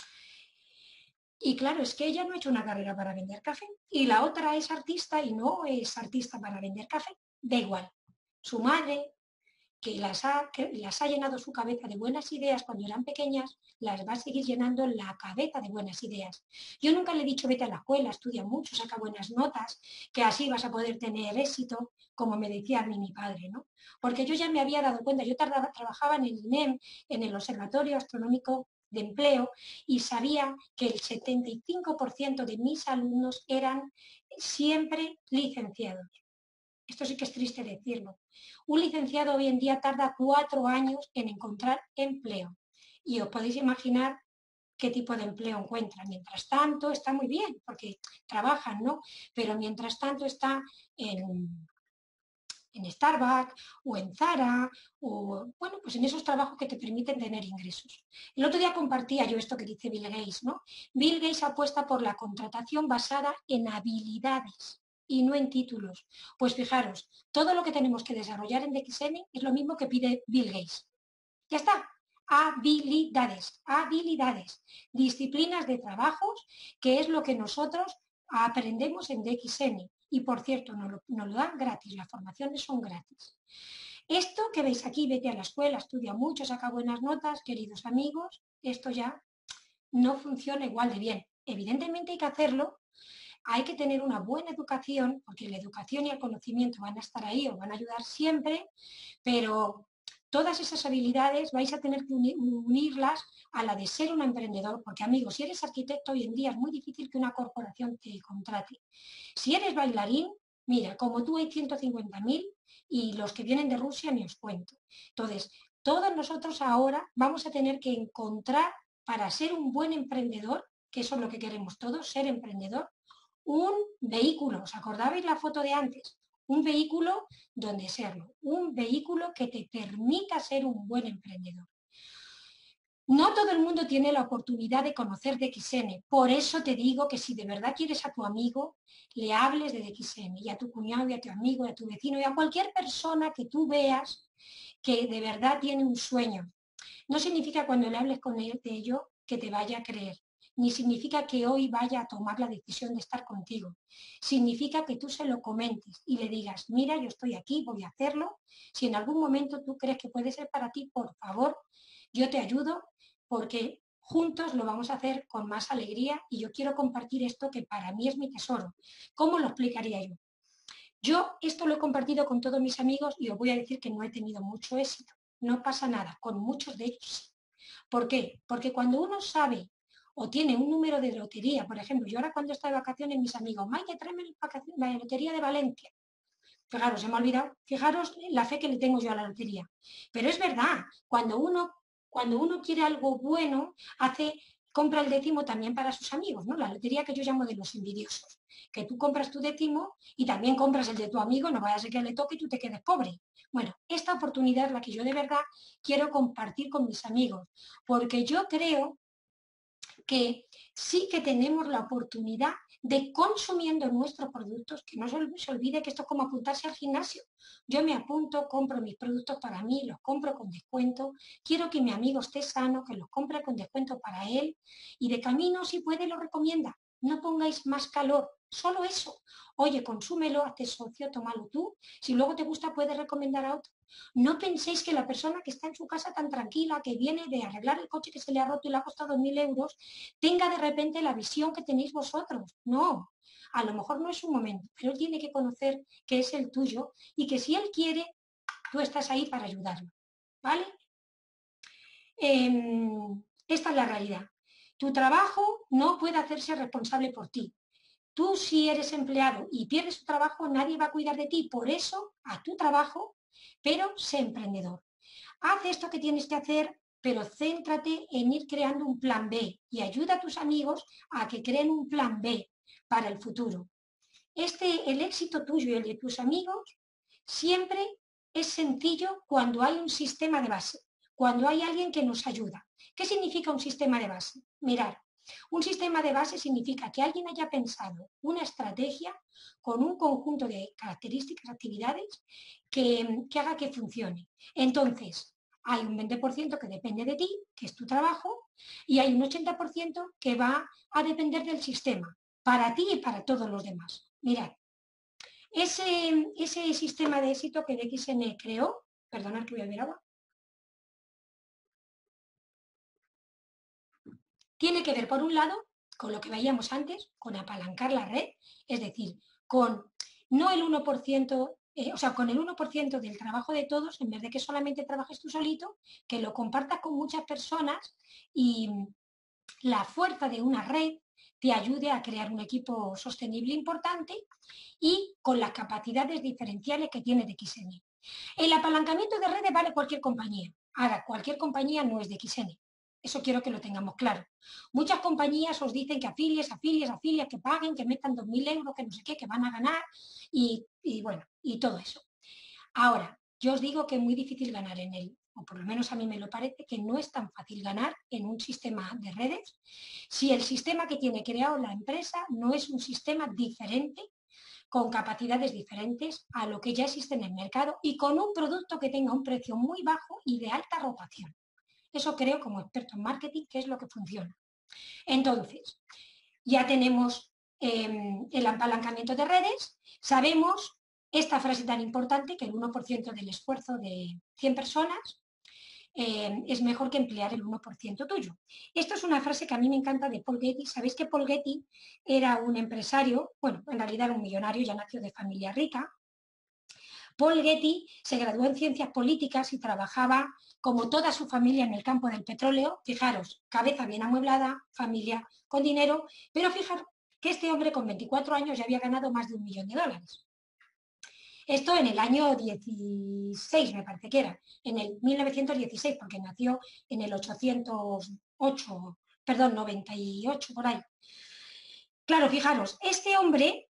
y claro, es que ella no ha hecho una carrera para vender café, y la otra es artista y no es artista para vender café, da igual. Su madre, que las ha llenado su cabeza de buenas ideas cuando eran pequeñas, las va a seguir llenando la cabeza de buenas ideas. Yo nunca le he dicho vete a la escuela, estudia mucho, saca buenas notas, que así vas a poder tener éxito, como me decía a mí mi padre, ¿no? Porque yo ya me había dado cuenta, yo trabajaba en el INEM, en el Observatorio Astronómico de Empleo, y sabía que el 75% de mis alumnos eran siempre licenciados. Esto sí que es triste decirlo. Un licenciado hoy en día tarda 4 años en encontrar empleo. Y os podéis imaginar qué tipo de empleo encuentra. Mientras tanto, está muy bien, porque trabajan, ¿no? Pero mientras tanto está en Starbucks o en Zara, o bueno, pues en esos trabajos que te permiten tener ingresos. El otro día compartía yo esto que dice Bill Gates, ¿no? Bill Gates apuesta por la contratación basada en habilidades y no en títulos. Pues fijaros, todo lo que tenemos que desarrollar en DXN es lo mismo que pide Bill Gates. Ya está. habilidades, habilidades, disciplinas de trabajos, que es lo que nosotros aprendemos en DXN. Y por cierto, nos lo dan gratis, las formaciones son gratis. Esto que veis aquí, vete a la escuela, estudia mucho, saca buenas notas, queridos amigos, esto ya no funciona igual de bien. Evidentemente hay que hacerlo, hay que tener una buena educación, porque la educación y el conocimiento van a estar ahí, os van a ayudar siempre, pero todas esas habilidades vais a tener que unirlas a la de ser un emprendedor, porque amigos, si eres arquitecto hoy en día es muy difícil que una corporación te contrate. Si eres bailarín, mira, como tú hay 150.000 y los que vienen de Rusia ni os cuento. Entonces, todos nosotros ahora vamos a tener que encontrar para ser un buen emprendedor, que eso es lo que queremos todos, ser emprendedor, un vehículo. ¿Os acordabais la foto de antes? Un vehículo donde serlo, un vehículo que te permita ser un buen emprendedor. No todo el mundo tiene la oportunidad de conocer DXN, por eso te digo que si de verdad quieres a tu amigo, le hables de DXN, y a tu cuñado, y a tu amigo, y a tu vecino, y a cualquier persona que tú veas que de verdad tiene un sueño. No significa cuando le hables con él de ello que te vaya a creer, ni significa que hoy vaya a tomar la decisión de estar contigo. Significa que tú se lo comentes y le digas, mira, yo estoy aquí, voy a hacerlo. Si en algún momento tú crees que puede ser para ti, por favor, yo te ayudo, porque juntos lo vamos a hacer con más alegría y yo quiero compartir esto que para mí es mi tesoro. ¿Cómo lo explicaría yo? Yo esto lo he compartido con todos mis amigos y os voy a decir que no he tenido mucho éxito. No pasa nada, con muchos de ellos sí. ¿Por qué? Porque cuando uno sabe o tiene un número de lotería, por ejemplo, yo ahora cuando estoy de vacaciones, mis amigos, Maite, tráeme la lotería de Valencia. Fijaros, se me ha olvidado, fijaros la fe que le tengo yo a la lotería. Pero es verdad, cuando uno quiere algo bueno, compra el décimo también para sus amigos, ¿no? La lotería que yo llamo de los envidiosos, que tú compras tu décimo y también compras el de tu amigo, no vaya a ser que le toque y tú te quedes pobre. Bueno, esta oportunidad es la que yo de verdad quiero compartir con mis amigos, porque yo creo que sí que tenemos la oportunidad de consumiendo nuestros productos, que no se olvide que esto es como apuntarse al gimnasio. Yo me apunto, compro mis productos para mí, los compro con descuento, quiero que mi amigo esté sano, que los compre con descuento para él y de camino, si puede, lo recomienda. No pongáis más calor, solo eso. Oye, consúmelo, hazte socio, tómalo tú. Si luego te gusta, puedes recomendar a otro. No penséis que la persona que está en su casa tan tranquila, que viene de arreglar el coche que se le ha roto y le ha costado 1.000 euros, tenga de repente la visión que tenéis vosotros. No, a lo mejor no es su momento, pero él tiene que conocer que es el tuyo y que si él quiere, tú estás ahí para ayudarlo. ¿Vale? Esta es la realidad. Tu trabajo no puede hacerse responsable por ti. Tú si eres empleado y pierdes tu trabajo, nadie va a cuidar de ti. Por eso, a tu trabajo, pero sé emprendedor. Haz esto que tienes que hacer, pero céntrate en ir creando un plan B y ayuda a tus amigos a que creen un plan B para el futuro. El éxito tuyo y el de tus amigos siempre es sencillo cuando hay un sistema de base, cuando hay alguien que nos ayuda. ¿Qué significa un sistema de base? Mirar, un sistema de base significa que alguien haya pensado una estrategia con un conjunto de características, actividades que haga que funcione. Entonces, hay un 20% que depende de ti, que es tu trabajo, y hay un 80% que va a depender del sistema, para ti y para todos los demás. Mirad, ese sistema de éxito que DXN creó, perdonad que voy a ver agua, tiene que ver, por un lado, con lo que veíamos antes, con apalancar la red, es decir, con no el 1%, o sea, con el 1% del trabajo de todos, en vez de que solamente trabajes tú solito, que lo compartas con muchas personas y la fuerza de una red te ayude a crear un equipo sostenible importante y con las capacidades diferenciales que tiene DXN. El apalancamiento de redes vale cualquier compañía. Ahora, cualquier compañía no es DXN. Eso quiero que lo tengamos claro. Muchas compañías os dicen que afilies, que paguen, que metan 2.000 euros, que no sé qué, que van a ganar y bueno, y todo eso. Ahora, yo os digo que es muy difícil ganar en él, o por lo menos a mí me lo parece, que no es tan fácil ganar en un sistema de redes si el sistema que tiene creado la empresa no es un sistema diferente, con capacidades diferentes a lo que ya existe en el mercado y con un producto que tenga un precio muy bajo y de alta rotación. Eso creo como experto en marketing que es lo que funciona. Entonces, ya tenemos el apalancamiento de redes, sabemos esta frase tan importante que el 1% del esfuerzo de 100 personas es mejor que emplear el 1% tuyo. Esto es una frase que a mí me encanta de Paul Getty. Sabéis que Paul Getty era un empresario, bueno, en realidad era un millonario, ya nació de familia rica. Paul Getty se graduó en ciencias políticas y trabajaba como toda su familia en el campo del petróleo. Fijaros, cabeza bien amueblada, familia con dinero, pero fijaros que este hombre con 24 años ya había ganado más de $1.000.000. Esto en el año 16, me parece que era, en el 1916, porque nació en el 808, perdón, 98, por ahí. Claro, fijaros, este hombre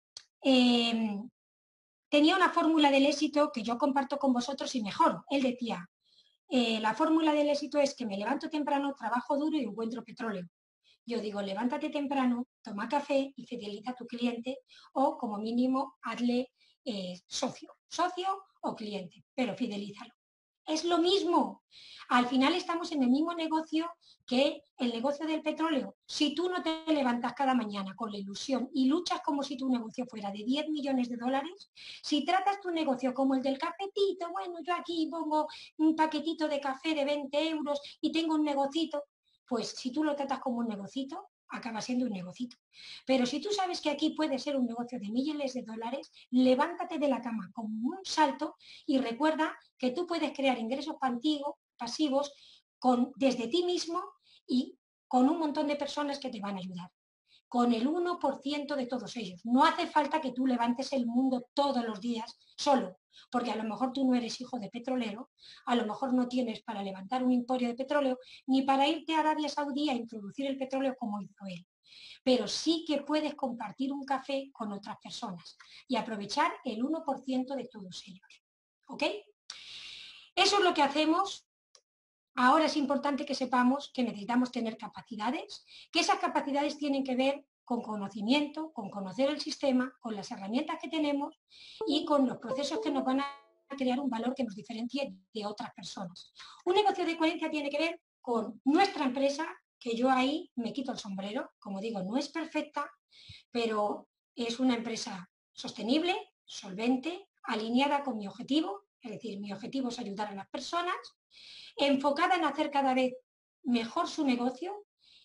tenía una fórmula del éxito que yo comparto con vosotros y mejoro. Él decía, la fórmula del éxito es que me levanto temprano, trabajo duro y encuentro petróleo. Yo digo, levántate temprano, toma café y fideliza a tu cliente o como mínimo hazle socio o cliente, pero fidelízalo. Es lo mismo. Al final estamos en el mismo negocio que el negocio del petróleo. Si tú no te levantas cada mañana con la ilusión y luchas como si tu negocio fuera de 10 millones de dólares, si tratas tu negocio como el del cafetito, bueno, yo aquí pongo un paquetito de café de 20 euros y tengo un negocito, pues si tú lo tratas como un negocito, acaba siendo un negocito. Pero si tú sabes que aquí puede ser un negocio de miles de dólares, levántate de la cama con un salto y recuerda que tú puedes crear ingresos pasivos desde ti mismo y con un montón de personas que te van a ayudar. Con el 1% de todos ellos. No hace falta que tú levantes el mundo todos los días solo, porque a lo mejor tú no eres hijo de petrolero, a lo mejor no tienes para levantar un emporio de petróleo, ni para irte a Arabia Saudí a introducir el petróleo como hizo él. Pero sí que puedes compartir un café con otras personas y aprovechar el 1% de todos ellos. ¿Ok? Eso es lo que hacemos. Ahora es importante que sepamos que necesitamos tener capacidades, que esas capacidades tienen que ver con conocimiento, con conocer el sistema, con las herramientas que tenemos y con los procesos que nos van a crear un valor que nos diferencie de otras personas. Un negocio de coherencia tiene que ver con nuestra empresa, que yo ahí me quito el sombrero, como digo, no es perfecta, pero es una empresa sostenible, solvente, alineada con mi objetivo, es decir, mi objetivo es ayudar a las personas, enfocada en hacer cada vez mejor su negocio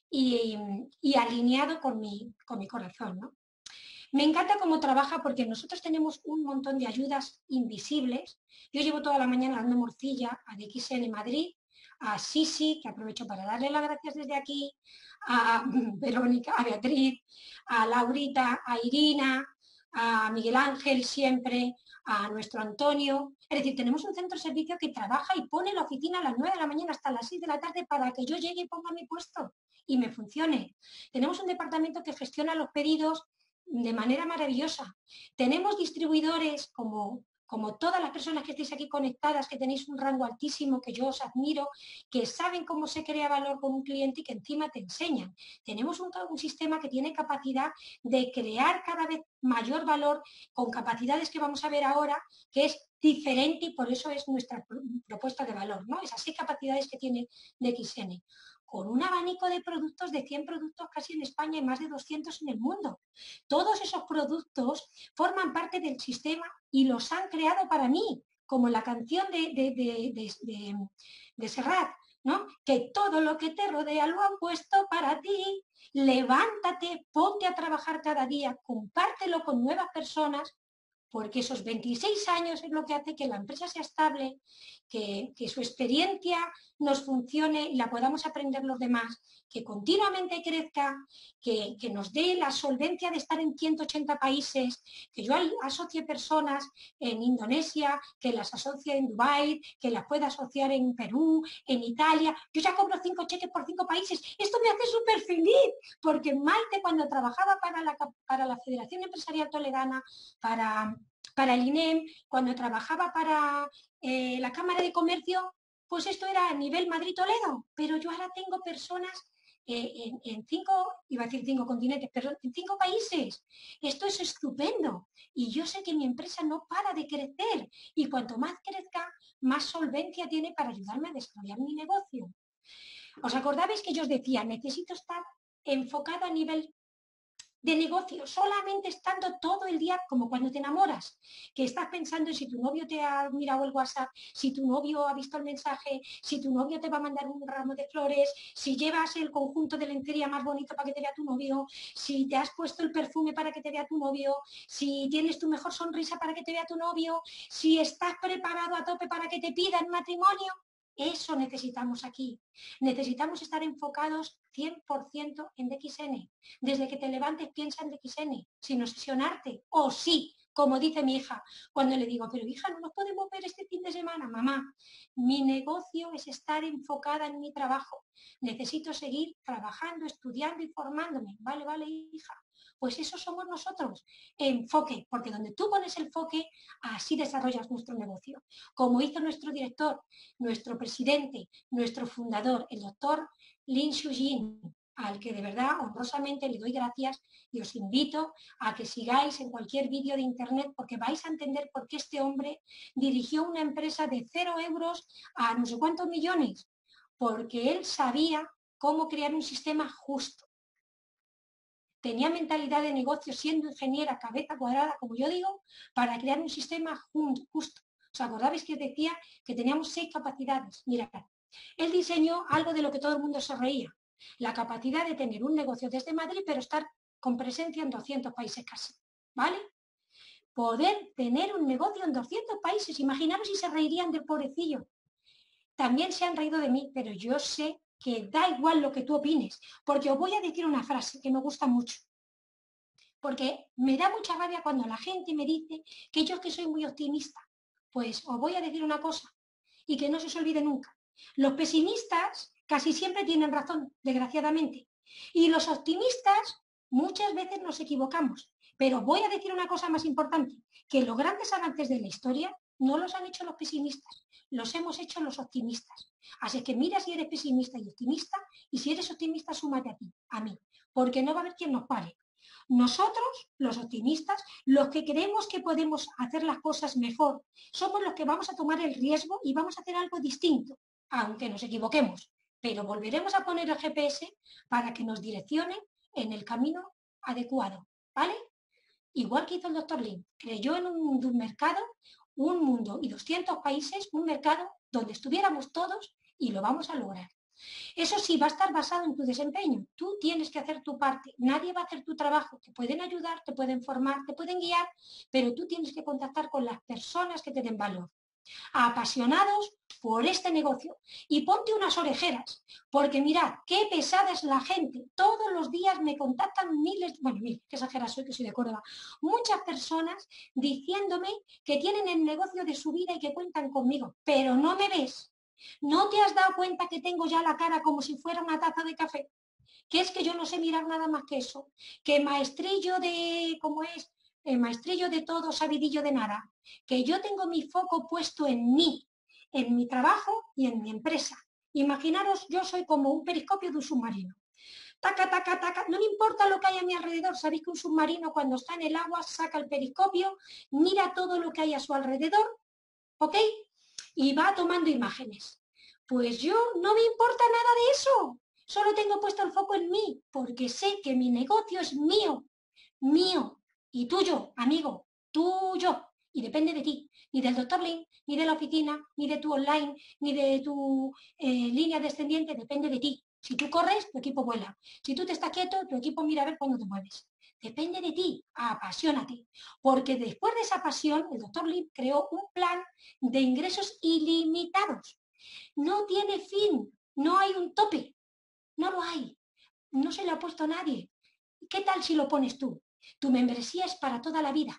y alineado con mi corazón, ¿no? Me encanta cómo trabaja porque nosotros tenemos un montón de ayudas invisibles. Yo llevo toda la mañana dando morcilla a DXN Madrid, a Sisi, que aprovecho para darle las gracias desde aquí, a Verónica, a Beatriz, a Laurita, a Irina, a Miguel Ángel siempre, a nuestro Antonio. Es decir, tenemos un centro de servicio que trabaja y pone la oficina a las 9 de la mañana hasta las 6 de la tarde para que yo llegue y ponga mi puesto y me funcione. Tenemos un departamento que gestiona los pedidos de manera maravillosa. Tenemos distribuidores como todas las personas que estéis aquí conectadas, que tenéis un rango altísimo, que yo os admiro, que saben cómo se crea valor con un cliente y que encima te enseñan. Tenemos un sistema que tiene capacidad de crear cada vez mayor valor con capacidades que vamos a ver ahora, que es diferente y por eso es nuestra propuesta de valor, ¿no? Esas 6 capacidades que tiene DXN con un abanico de productos, de 100 productos casi en España y más de 200 en el mundo. Todos esos productos forman parte del sistema y los han creado para mí, como la canción de Serrat, ¿no? Que todo lo que te rodea lo han puesto para ti. Levántate, ponte a trabajar cada día, compártelo con nuevas personas, porque esos 26 años es lo que hace que la empresa sea estable, que su experiencia nos funcione y la podamos aprender los demás, que continuamente crezca, que nos dé la solvencia de estar en 180 países, que yo asocie personas en Indonesia, que las asocie en Dubái, que las pueda asociar en Perú, en Italia. Yo ya cobro 5 cheques por 5 países. Esto me hace súper feliz, porque Maite, cuando trabajaba para la Federación Empresarial Toledana, para el INEM, cuando trabajaba para la Cámara de Comercio, pues esto era a nivel Madrid-Toledo, pero yo ahora tengo personas en 5, iba a decir 5 continentes, pero en 5 países. Esto es estupendo y yo sé que mi empresa no para de crecer y cuanto más crezca, más solvencia tiene para ayudarme a desarrollar mi negocio. ¿Os acordabais que yo os decía, necesito estar enfocado a nivel de negocio, solamente estando todo el día como cuando te enamoras, que estás pensando en si tu novio te ha mirado el WhatsApp, si tu novio ha visto el mensaje, si tu novio te va a mandar un ramo de flores, si llevas el conjunto de lencería más bonito para que te vea tu novio, si te has puesto el perfume para que te vea tu novio, si tienes tu mejor sonrisa para que te vea tu novio, si estás preparado a tope para que te pidan matrimonio. Eso necesitamos aquí. Necesitamos estar enfocados 100% en DXN. Desde que te levantes piensa en DXN, sin obsesionarte. O sí, como dice mi hija, cuando le digo, pero hija, no nos podemos ver este fin de semana. Mamá, mi negocio es estar enfocada en mi trabajo. Necesito seguir trabajando, estudiando y formándome. Vale, vale, hija. Pues eso somos nosotros. Enfoque, porque donde tú pones el enfoque, así desarrollas nuestro negocio. Como hizo nuestro director, nuestro presidente, nuestro fundador, el doctor Lin Shujin, al que de verdad honrosamente le doy gracias y os invito a que sigáis en cualquier vídeo de internet porque vais a entender por qué este hombre dirigió una empresa de 0 euros a no sé cuántos millones, porque él sabía cómo crear un sistema justo. Tenía mentalidad de negocio siendo ingeniera cabeza cuadrada, como yo digo, para crear un sistema justo. ¿Os acordabais que decía que teníamos 6 capacidades? Mirad, él diseñó algo de lo que todo el mundo se reía, la capacidad de tener un negocio desde Madrid, pero estar con presencia en 200 países casi, ¿vale? Poder tener un negocio en 200 países, imaginaros si se reirían del pobrecillo. También se han reído de mí, pero yo sé que da igual lo que tú opines, porque os voy a decir una frase que me gusta mucho, porque me da mucha rabia cuando la gente me dice que yo que soy muy optimista. Pues os voy a decir una cosa, y que no se os olvide nunca. Los pesimistas casi siempre tienen razón, desgraciadamente. Y los optimistas muchas veces nos equivocamos. Pero voy a decir una cosa más importante, que los grandes avances de la historia no los han hecho los pesimistas, los hemos hecho los optimistas. Así que mira si eres pesimista y optimista, y si eres optimista, súmate a ti, a mí, porque no va a haber quien nos pare. Nosotros, los optimistas, los que creemos que podemos hacer las cosas mejor, somos los que vamos a tomar el riesgo y vamos a hacer algo distinto, aunque nos equivoquemos, pero volveremos a poner el GPS para que nos direccione en el camino adecuado, ¿vale? Igual que hizo el doctor Lin, creyó en un mercado, un mundo y 200 países, un mercado donde estuviéramos todos y lo vamos a lograr. Eso sí, va a estar basado en tu desempeño. Tú tienes que hacer tu parte. Nadie va a hacer tu trabajo. Te pueden ayudar, te pueden formar, te pueden guiar, pero tú tienes que contactar con las personas que te den valor. Apasionados por este negocio. Y ponte unas orejeras, porque mirad, qué pesada es la gente. Todos los días me contactan miles, bueno, mil, qué exagera soy, que soy de Córdoba, muchas personas diciéndome que tienen el negocio de su vida y que cuentan conmigo, pero no me ves. ¿No te has dado cuenta que tengo ya la cara como si fuera una taza de café? Que es que yo no sé mirar nada más que eso. Que maestrillo de, ¿cómo es? Maestrillo de todo, sabidillo de nada. Que yo tengo mi foco puesto en mí, en mi trabajo y en mi empresa. Imaginaros, yo soy como un periscopio de un submarino. Taca, taca, taca, no me importa lo que hay a mi alrededor. Sabéis que un submarino cuando está en el agua saca el periscopio, mira todo lo que hay a su alrededor, ¿ok? Y va tomando imágenes. Pues yo no me importa nada de eso. Solo tengo puesto el foco en mí, porque sé que mi negocio es mío, mío y tuyo, amigo, tuyo. Y depende de ti, ni del doctor Lin, ni de la oficina, ni de tu online, ni de tu línea descendiente, depende de ti. Si tú corres, tu equipo vuela. Si tú te estás quieto, tu equipo mira a ver cuándo te mueves. Depende de ti, apasionate. Porque después de esa pasión, el doctor Lin creó un plan de ingresos ilimitados. No tiene fin, no hay un tope, no lo hay, no se le ha puesto a nadie. ¿Qué tal si lo pones tú? Tu membresía es para toda la vida.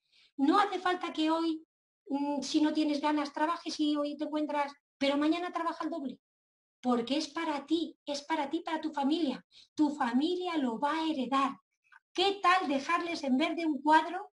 No hace falta que hoy, si no tienes ganas, trabajes y hoy te encuentras, pero mañana trabaja el doble. Porque es para ti, para tu familia. Tu familia lo va a heredar. ¿Qué tal dejarles en vez de un cuadro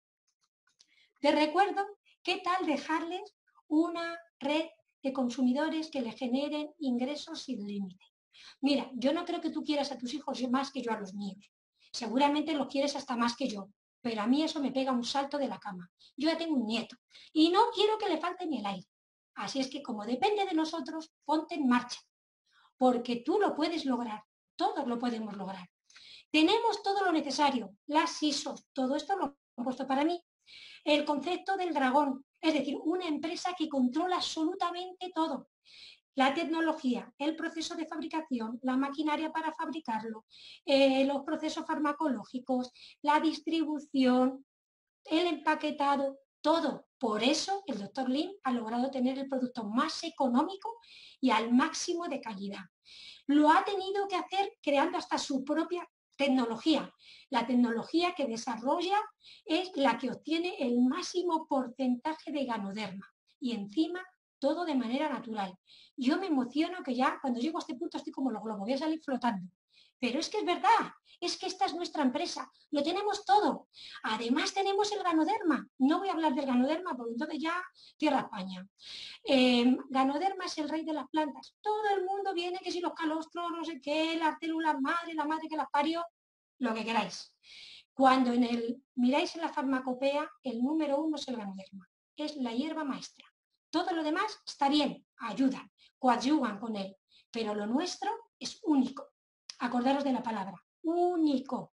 de recuerdo? ¿Qué tal dejarles una red de consumidores que le generen ingresos sin límite? Mira, yo no creo que tú quieras a tus hijos más que yo a los míos. Seguramente los quieres hasta más que yo, pero a mí eso me pega un salto de la cama. Yo ya tengo un nieto y no quiero que le falte ni el aire. Así es que como depende de nosotros, ponte en marcha. porque tú lo puedes lograr, todos lo podemos lograr. Tenemos todo lo necesario, las ISOs, todo esto lo han puesto para mí. El concepto del dragón, es decir, una empresa que controla absolutamente todo. La tecnología, el proceso de fabricación, la maquinaria para fabricarlo, los procesos farmacológicos, la distribución, el empaquetado, todo. Por eso el doctor Lim ha logrado tener el producto más económico y al máximo de calidad. Lo ha tenido que hacer creando hasta su propia tecnología. La tecnología que desarrolla es la que obtiene el máximo porcentaje de ganoderma y encima todo de manera natural. Yo me emociono que ya cuando llego a este punto estoy como los globos, voy a salir flotando. Pero es que es verdad, es que esta es nuestra empresa, lo tenemos todo. Además tenemos el ganoderma. No voy a hablar del ganoderma porque entonces ya tierra España. Ganoderma es el rey de las plantas. Todo el mundo viene, que si los calostros, no sé qué, las células madre, la madre que las parió, lo que queráis. Cuando miráis en la farmacopea, el número 1 es el ganoderma. Es la hierba maestra. Todo lo demás está bien, ayudan, coadyuvan con él. Pero lo nuestro es único. Acordaros de la palabra, único.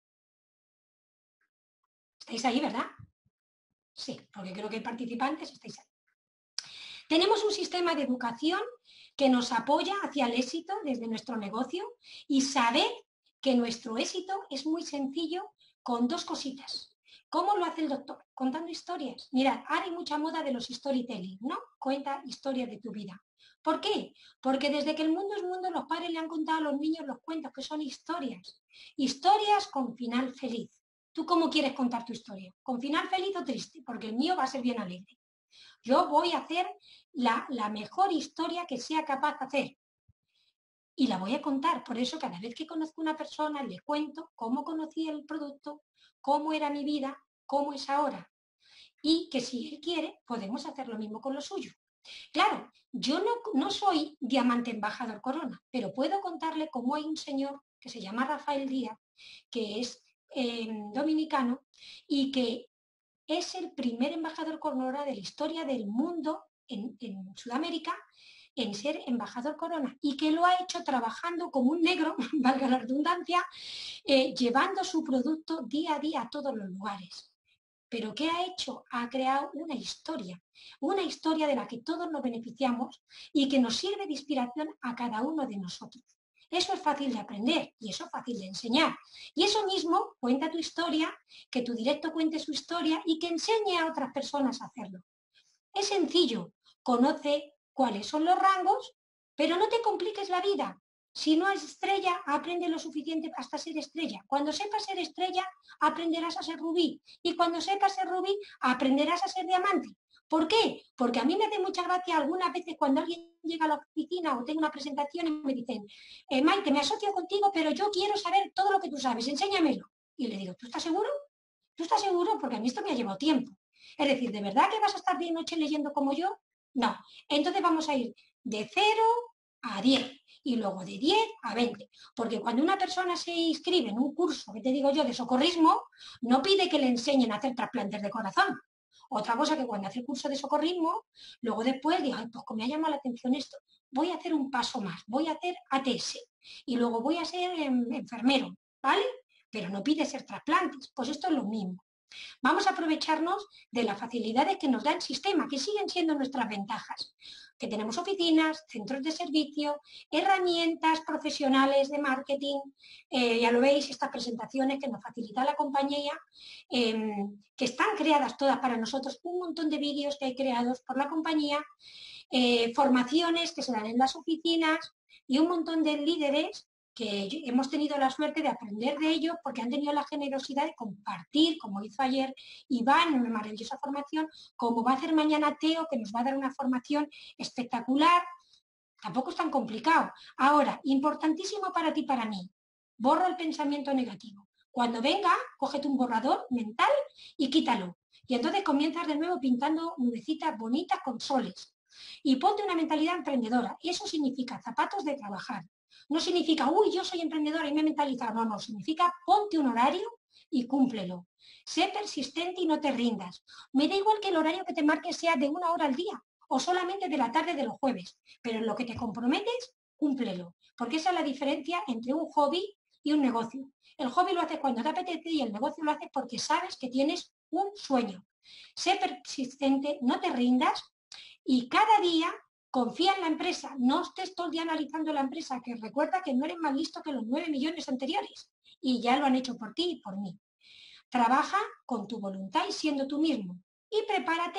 ¿Estáis ahí, verdad? Sí, porque creo que hay participantes, estáis ahí. Tenemos un sistema de educación que nos apoya hacia el éxito desde nuestro negocio y sabed que nuestro éxito es muy sencillo con dos cositas. ¿Cómo lo hace el doctor? Contando historias. Mirad, ahora hay mucha moda de los storytelling, ¿no? Cuenta historias de tu vida. ¿Por qué? Porque desde que el mundo es mundo, los padres le han contado a los niños los cuentos que son historias. Historias con final feliz. ¿Tú cómo quieres contar tu historia? ¿Con final feliz o triste? Porque el mío va a ser bien alegre. Yo voy a hacer la mejor historia que sea capaz de hacer. Y la voy a contar. Por eso cada vez que conozco a una persona le cuento cómo conocí el producto, cómo era mi vida, cómo es ahora. Y que si él quiere, podemos hacer lo mismo con lo suyo. Claro, yo no soy diamante embajador Corona, pero puedo contarle cómo hay un señor que se llama Rafael Díaz, que es dominicano y que es el primer embajador Corona de la historia del mundo en Sudamérica en ser embajador Corona y que lo ha hecho trabajando como un negro, valga la redundancia, llevando su producto día a día a todos los lugares. Pero ¿qué ha hecho? Ha creado una historia de la que todos nos beneficiamos y que nos sirve de inspiración a cada uno de nosotros. Eso es fácil de aprender y eso es fácil de enseñar. Y eso mismo, cuenta tu historia, que tu directo cuente su historia y que enseñe a otras personas a hacerlo. Es sencillo, conoce cuáles son los rangos, pero no te compliques la vida. Si no es estrella, aprende lo suficiente hasta ser estrella. Cuando sepas ser estrella, aprenderás a ser rubí. Y cuando sepas ser rubí, aprenderás a ser diamante. ¿Por qué? Porque a mí me hace mucha gracia algunas veces cuando alguien llega a la oficina o tengo una presentación y me dicen, Maite, me asocio contigo, pero yo quiero saber todo lo que tú sabes, enséñamelo. Y le digo, ¿tú estás seguro? ¿Tú estás seguro? Porque a mí esto me ha llevado tiempo. Es decir, ¿de verdad que vas a estar de noche leyendo como yo? No. Entonces vamos a ir de 0 a 10 y luego de 10 a 20. Porque cuando una persona se inscribe en un curso, que te digo yo, de socorrismo, no pide que le enseñen a hacer trasplantes de corazón. Otra cosa que cuando hace el curso de socorrismo, luego después diga, pues como me ha llamado la atención esto, voy a hacer un paso más, voy a hacer ATS y luego voy a ser enfermero, ¿vale? Pero no pide ser trasplantes, pues esto es lo mismo. Vamos a aprovecharnos de las facilidades que nos da el sistema, que siguen siendo nuestras ventajas, que tenemos oficinas, centros de servicio, herramientas profesionales de marketing, ya lo veis, estas presentaciones que nos facilita la compañía, que están creadas todas para nosotros, un montón de vídeos que hay creados por la compañía, formaciones que se dan en las oficinas y un montón de líderes que hemos tenido la suerte de aprender de ellos porque han tenido la generosidad de compartir, como hizo ayer Iván, en una maravillosa formación, como va a hacer mañana Teo, que nos va a dar una formación espectacular. Tampoco es tan complicado. Ahora, importantísimo para ti y para mí, borra el pensamiento negativo. Cuando venga, cógete un borrador mental y quítalo. Y entonces comienzas de nuevo pintando nubecitas bonitas con soles. Y ponte una mentalidad emprendedora. Eso significa zapatos de trabajar. No significa, uy, yo soy emprendedora y me he mentalizado. No, no, significa ponte un horario y cúmplelo. Sé persistente y no te rindas. Me da igual que el horario que te marques sea de 1 hora al día o solamente de la tarde de los jueves, pero en lo que te comprometes, cúmplelo, porque esa es la diferencia entre un hobby y un negocio. El hobby lo haces cuando te apetece y el negocio lo haces porque sabes que tienes un sueño. Sé persistente, no te rindas y cada día confía en la empresa. No estés todo el día analizando la empresa, que recuerda que no eres más listo que los 9 millones anteriores y ya lo han hecho por ti y por mí. Trabaja con tu voluntad y siendo tú mismo y prepárate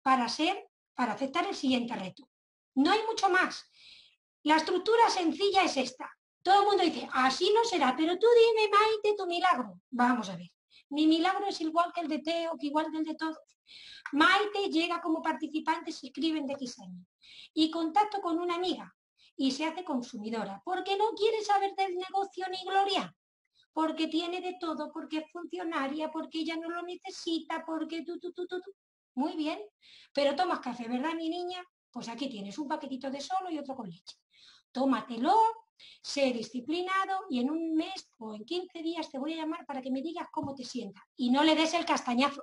para aceptar el siguiente reto. No hay mucho más. La estructura sencilla es esta. Todo el mundo dice, así no será, pero tú dime, Maite, tu milagro. Vamos a ver. Mi milagro es igual que el de Teo, que igual que el de todos. Maite llega como participante, se inscribe en DXN y contacto con una amiga y se hace consumidora porque no quiere saber del negocio ni gloria, porque tiene de todo, porque es funcionaria, porque ella no lo necesita, porque tú. Muy bien, pero tomas café, ¿verdad, mi niña? Pues aquí tienes un paquetito de solo y otro con leche. Tómatelo, sé disciplinado y en un mes o en 15 días te voy a llamar para que me digas cómo te sientas. Y no le des el castañazo.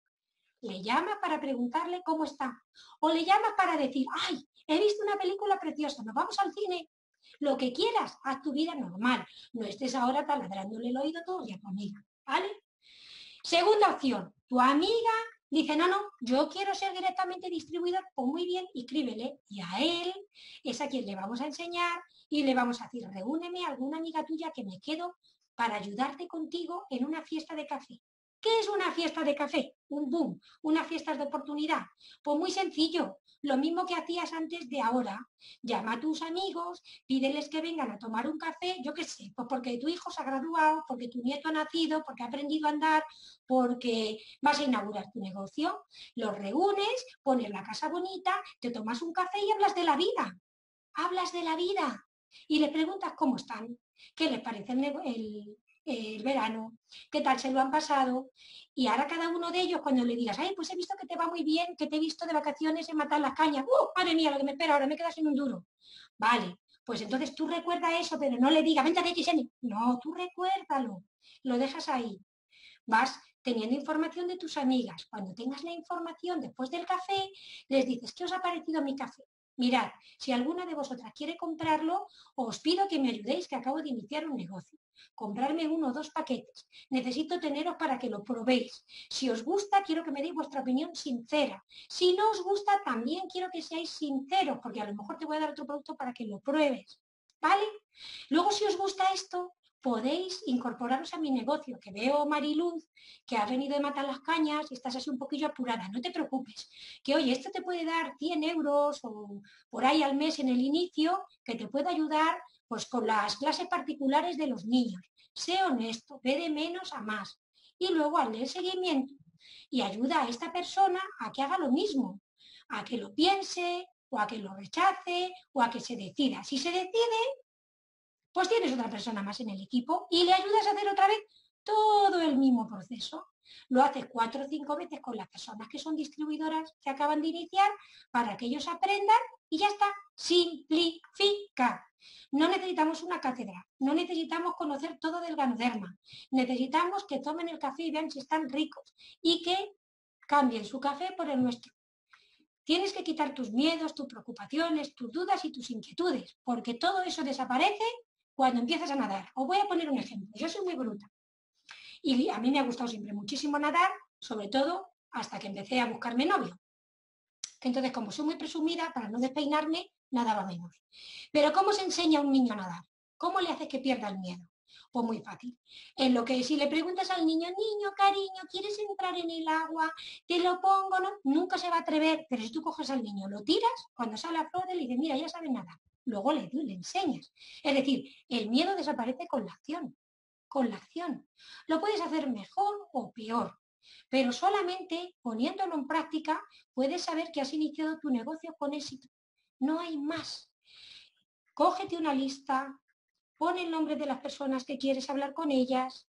Le llamas para preguntarle cómo está. O le llamas para decir, ay, he visto una película preciosa, nos vamos al cine. Lo que quieras, haz tu vida normal. No estés ahora taladrándole el oído todo y a tu amiga, ¿vale? Segunda opción, tu amiga dice, no, yo quiero ser directamente distribuidor, pues muy bien, inscríbele. Y a él es a quien le vamos a enseñar y le vamos a decir, reúneme a alguna amiga tuya que me quedo para ayudarte contigo en una fiesta de café. ¿Qué es una fiesta de café? Un boom, una fiesta de oportunidad. Pues muy sencillo, lo mismo que hacías antes de ahora. Llama a tus amigos, pídeles que vengan a tomar un café, yo qué sé, pues porque tu hijo se ha graduado, porque tu nieto ha nacido, porque ha aprendido a andar, porque vas a inaugurar tu negocio. Los reúnes, pones la casa bonita, te tomas un café y hablas de la vida. Hablas de la vida y le preguntas cómo están, qué les parece el verano, qué tal se lo han pasado. Y ahora cada uno de ellos, cuando le digas, ay, pues he visto que te va muy bien, que te he visto de vacaciones en matar las cañas, madre mía, lo que me espera ahora, me quedas sin un duro. Vale, pues entonces tú recuerda eso, pero no le digas, vente a XN. No, tú recuérdalo, lo dejas ahí. Vas teniendo información de tus amigas. Cuando tengas la información después del café, les dices, ¿qué os ha parecido mi café? Mirad, si alguna de vosotras quiere comprarlo, os pido que me ayudéis, que acabo de iniciar un negocio. Comprarme 1 o 2 paquetes. Necesito teneros para que lo probéis. Si os gusta, quiero que me deis vuestra opinión sincera. Si no os gusta, también quiero que seáis sinceros, porque a lo mejor te voy a dar otro producto para que lo pruebes. ¿Vale? Luego, si os gusta esto, podéis incorporaros a mi negocio, que veo, Mariluz, que has venido de matar las cañas y estás así un poquillo apurada. No te preocupes, que oye, esto te puede dar 100 euros o por ahí al mes en el inicio, que te puede ayudar pues con las clases particulares de los niños. Sé honesto, ve de menos a más. Y luego hazle el seguimiento y ayuda a esta persona a que haga lo mismo, a que lo piense o a que lo rechace o a que se decida. Si se decide, pues tienes otra persona más en el equipo y le ayudas a hacer otra vez todo el mismo proceso. Lo haces 4 o 5 veces con las personas que son distribuidoras que acaban de iniciar para que ellos aprendan y ya está. Simplifica. No necesitamos una cátedra, no necesitamos conocer todo del ganoderma. Necesitamos que tomen el café y vean si están ricos y que cambien su café por el nuestro. Tienes que quitar tus miedos, tus preocupaciones, tus dudas y tus inquietudes, porque todo eso desaparece cuando empiezas a nadar. Os voy a poner un ejemplo. Yo soy muy bruta y a mí me ha gustado siempre muchísimo nadar, sobre todo hasta que empecé a buscarme novio. Entonces, como soy muy presumida, para no despeinarme, nadaba menos. Pero ¿cómo se enseña a un niño a nadar? ¿Cómo le haces que pierda el miedo? Pues muy fácil. En lo que si le preguntas al niño, niño, cariño, ¿quieres entrar en el agua? ¿Te lo pongo? No, nunca se va a atrever. Pero si tú coges al niño, lo tiras, cuando sale a flote le dices, mira, ya sabe nada. Luego le enseñas. Es decir, el miedo desaparece con la acción. Con la acción. Lo puedes hacer mejor o peor, pero solamente poniéndolo en práctica puedes saber que has iniciado tu negocio con éxito. No hay más. Cógete una lista, pon el nombre de las personas que quieres hablar con ellas,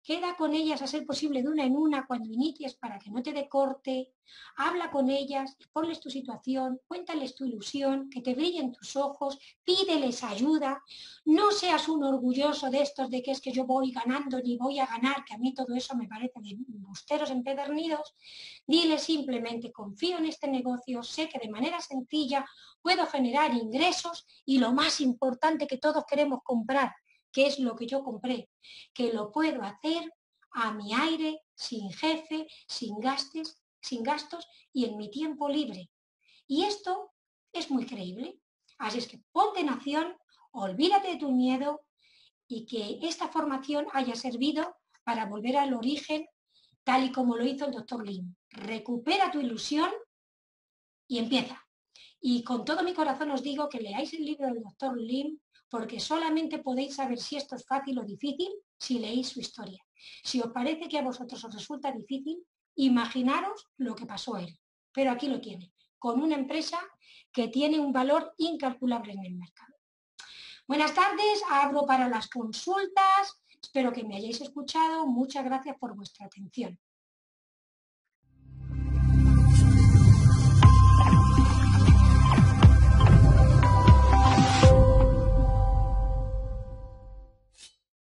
queda con ellas a ser posible de una en una cuando inicies para que no te dé corte, habla con ellas, ponles tu situación, cuéntales tu ilusión, que te brillen tus ojos, pídeles ayuda, no seas un orgulloso de estos de que es que yo voy ganando ni voy a ganar, que a mí todo eso me parece de busteros empedernidos. Dile simplemente, confío en este negocio, sé que de manera sencilla puedo generar ingresos y lo más importante que todos queremos comprar, que es lo que yo compré, que lo puedo hacer a mi aire, sin jefe, sin gastos y en mi tiempo libre. Y esto es muy creíble. Así es que ponte en acción, olvídate de tu miedo y que esta formación haya servido para volver al origen, tal y como lo hizo el doctor Lim. Recupera tu ilusión y empieza. Y con todo mi corazón os digo que leáis el libro del doctor Lim, porque solamente podéis saber si esto es fácil o difícil si leéis su historia. Si os parece que a vosotros os resulta difícil, imaginaros lo que pasó a él. Pero aquí lo tiene, con una empresa que tiene un valor incalculable en el mercado. Buenas tardes, abro para las consultas. Espero que me hayáis escuchado. Muchas gracias por vuestra atención.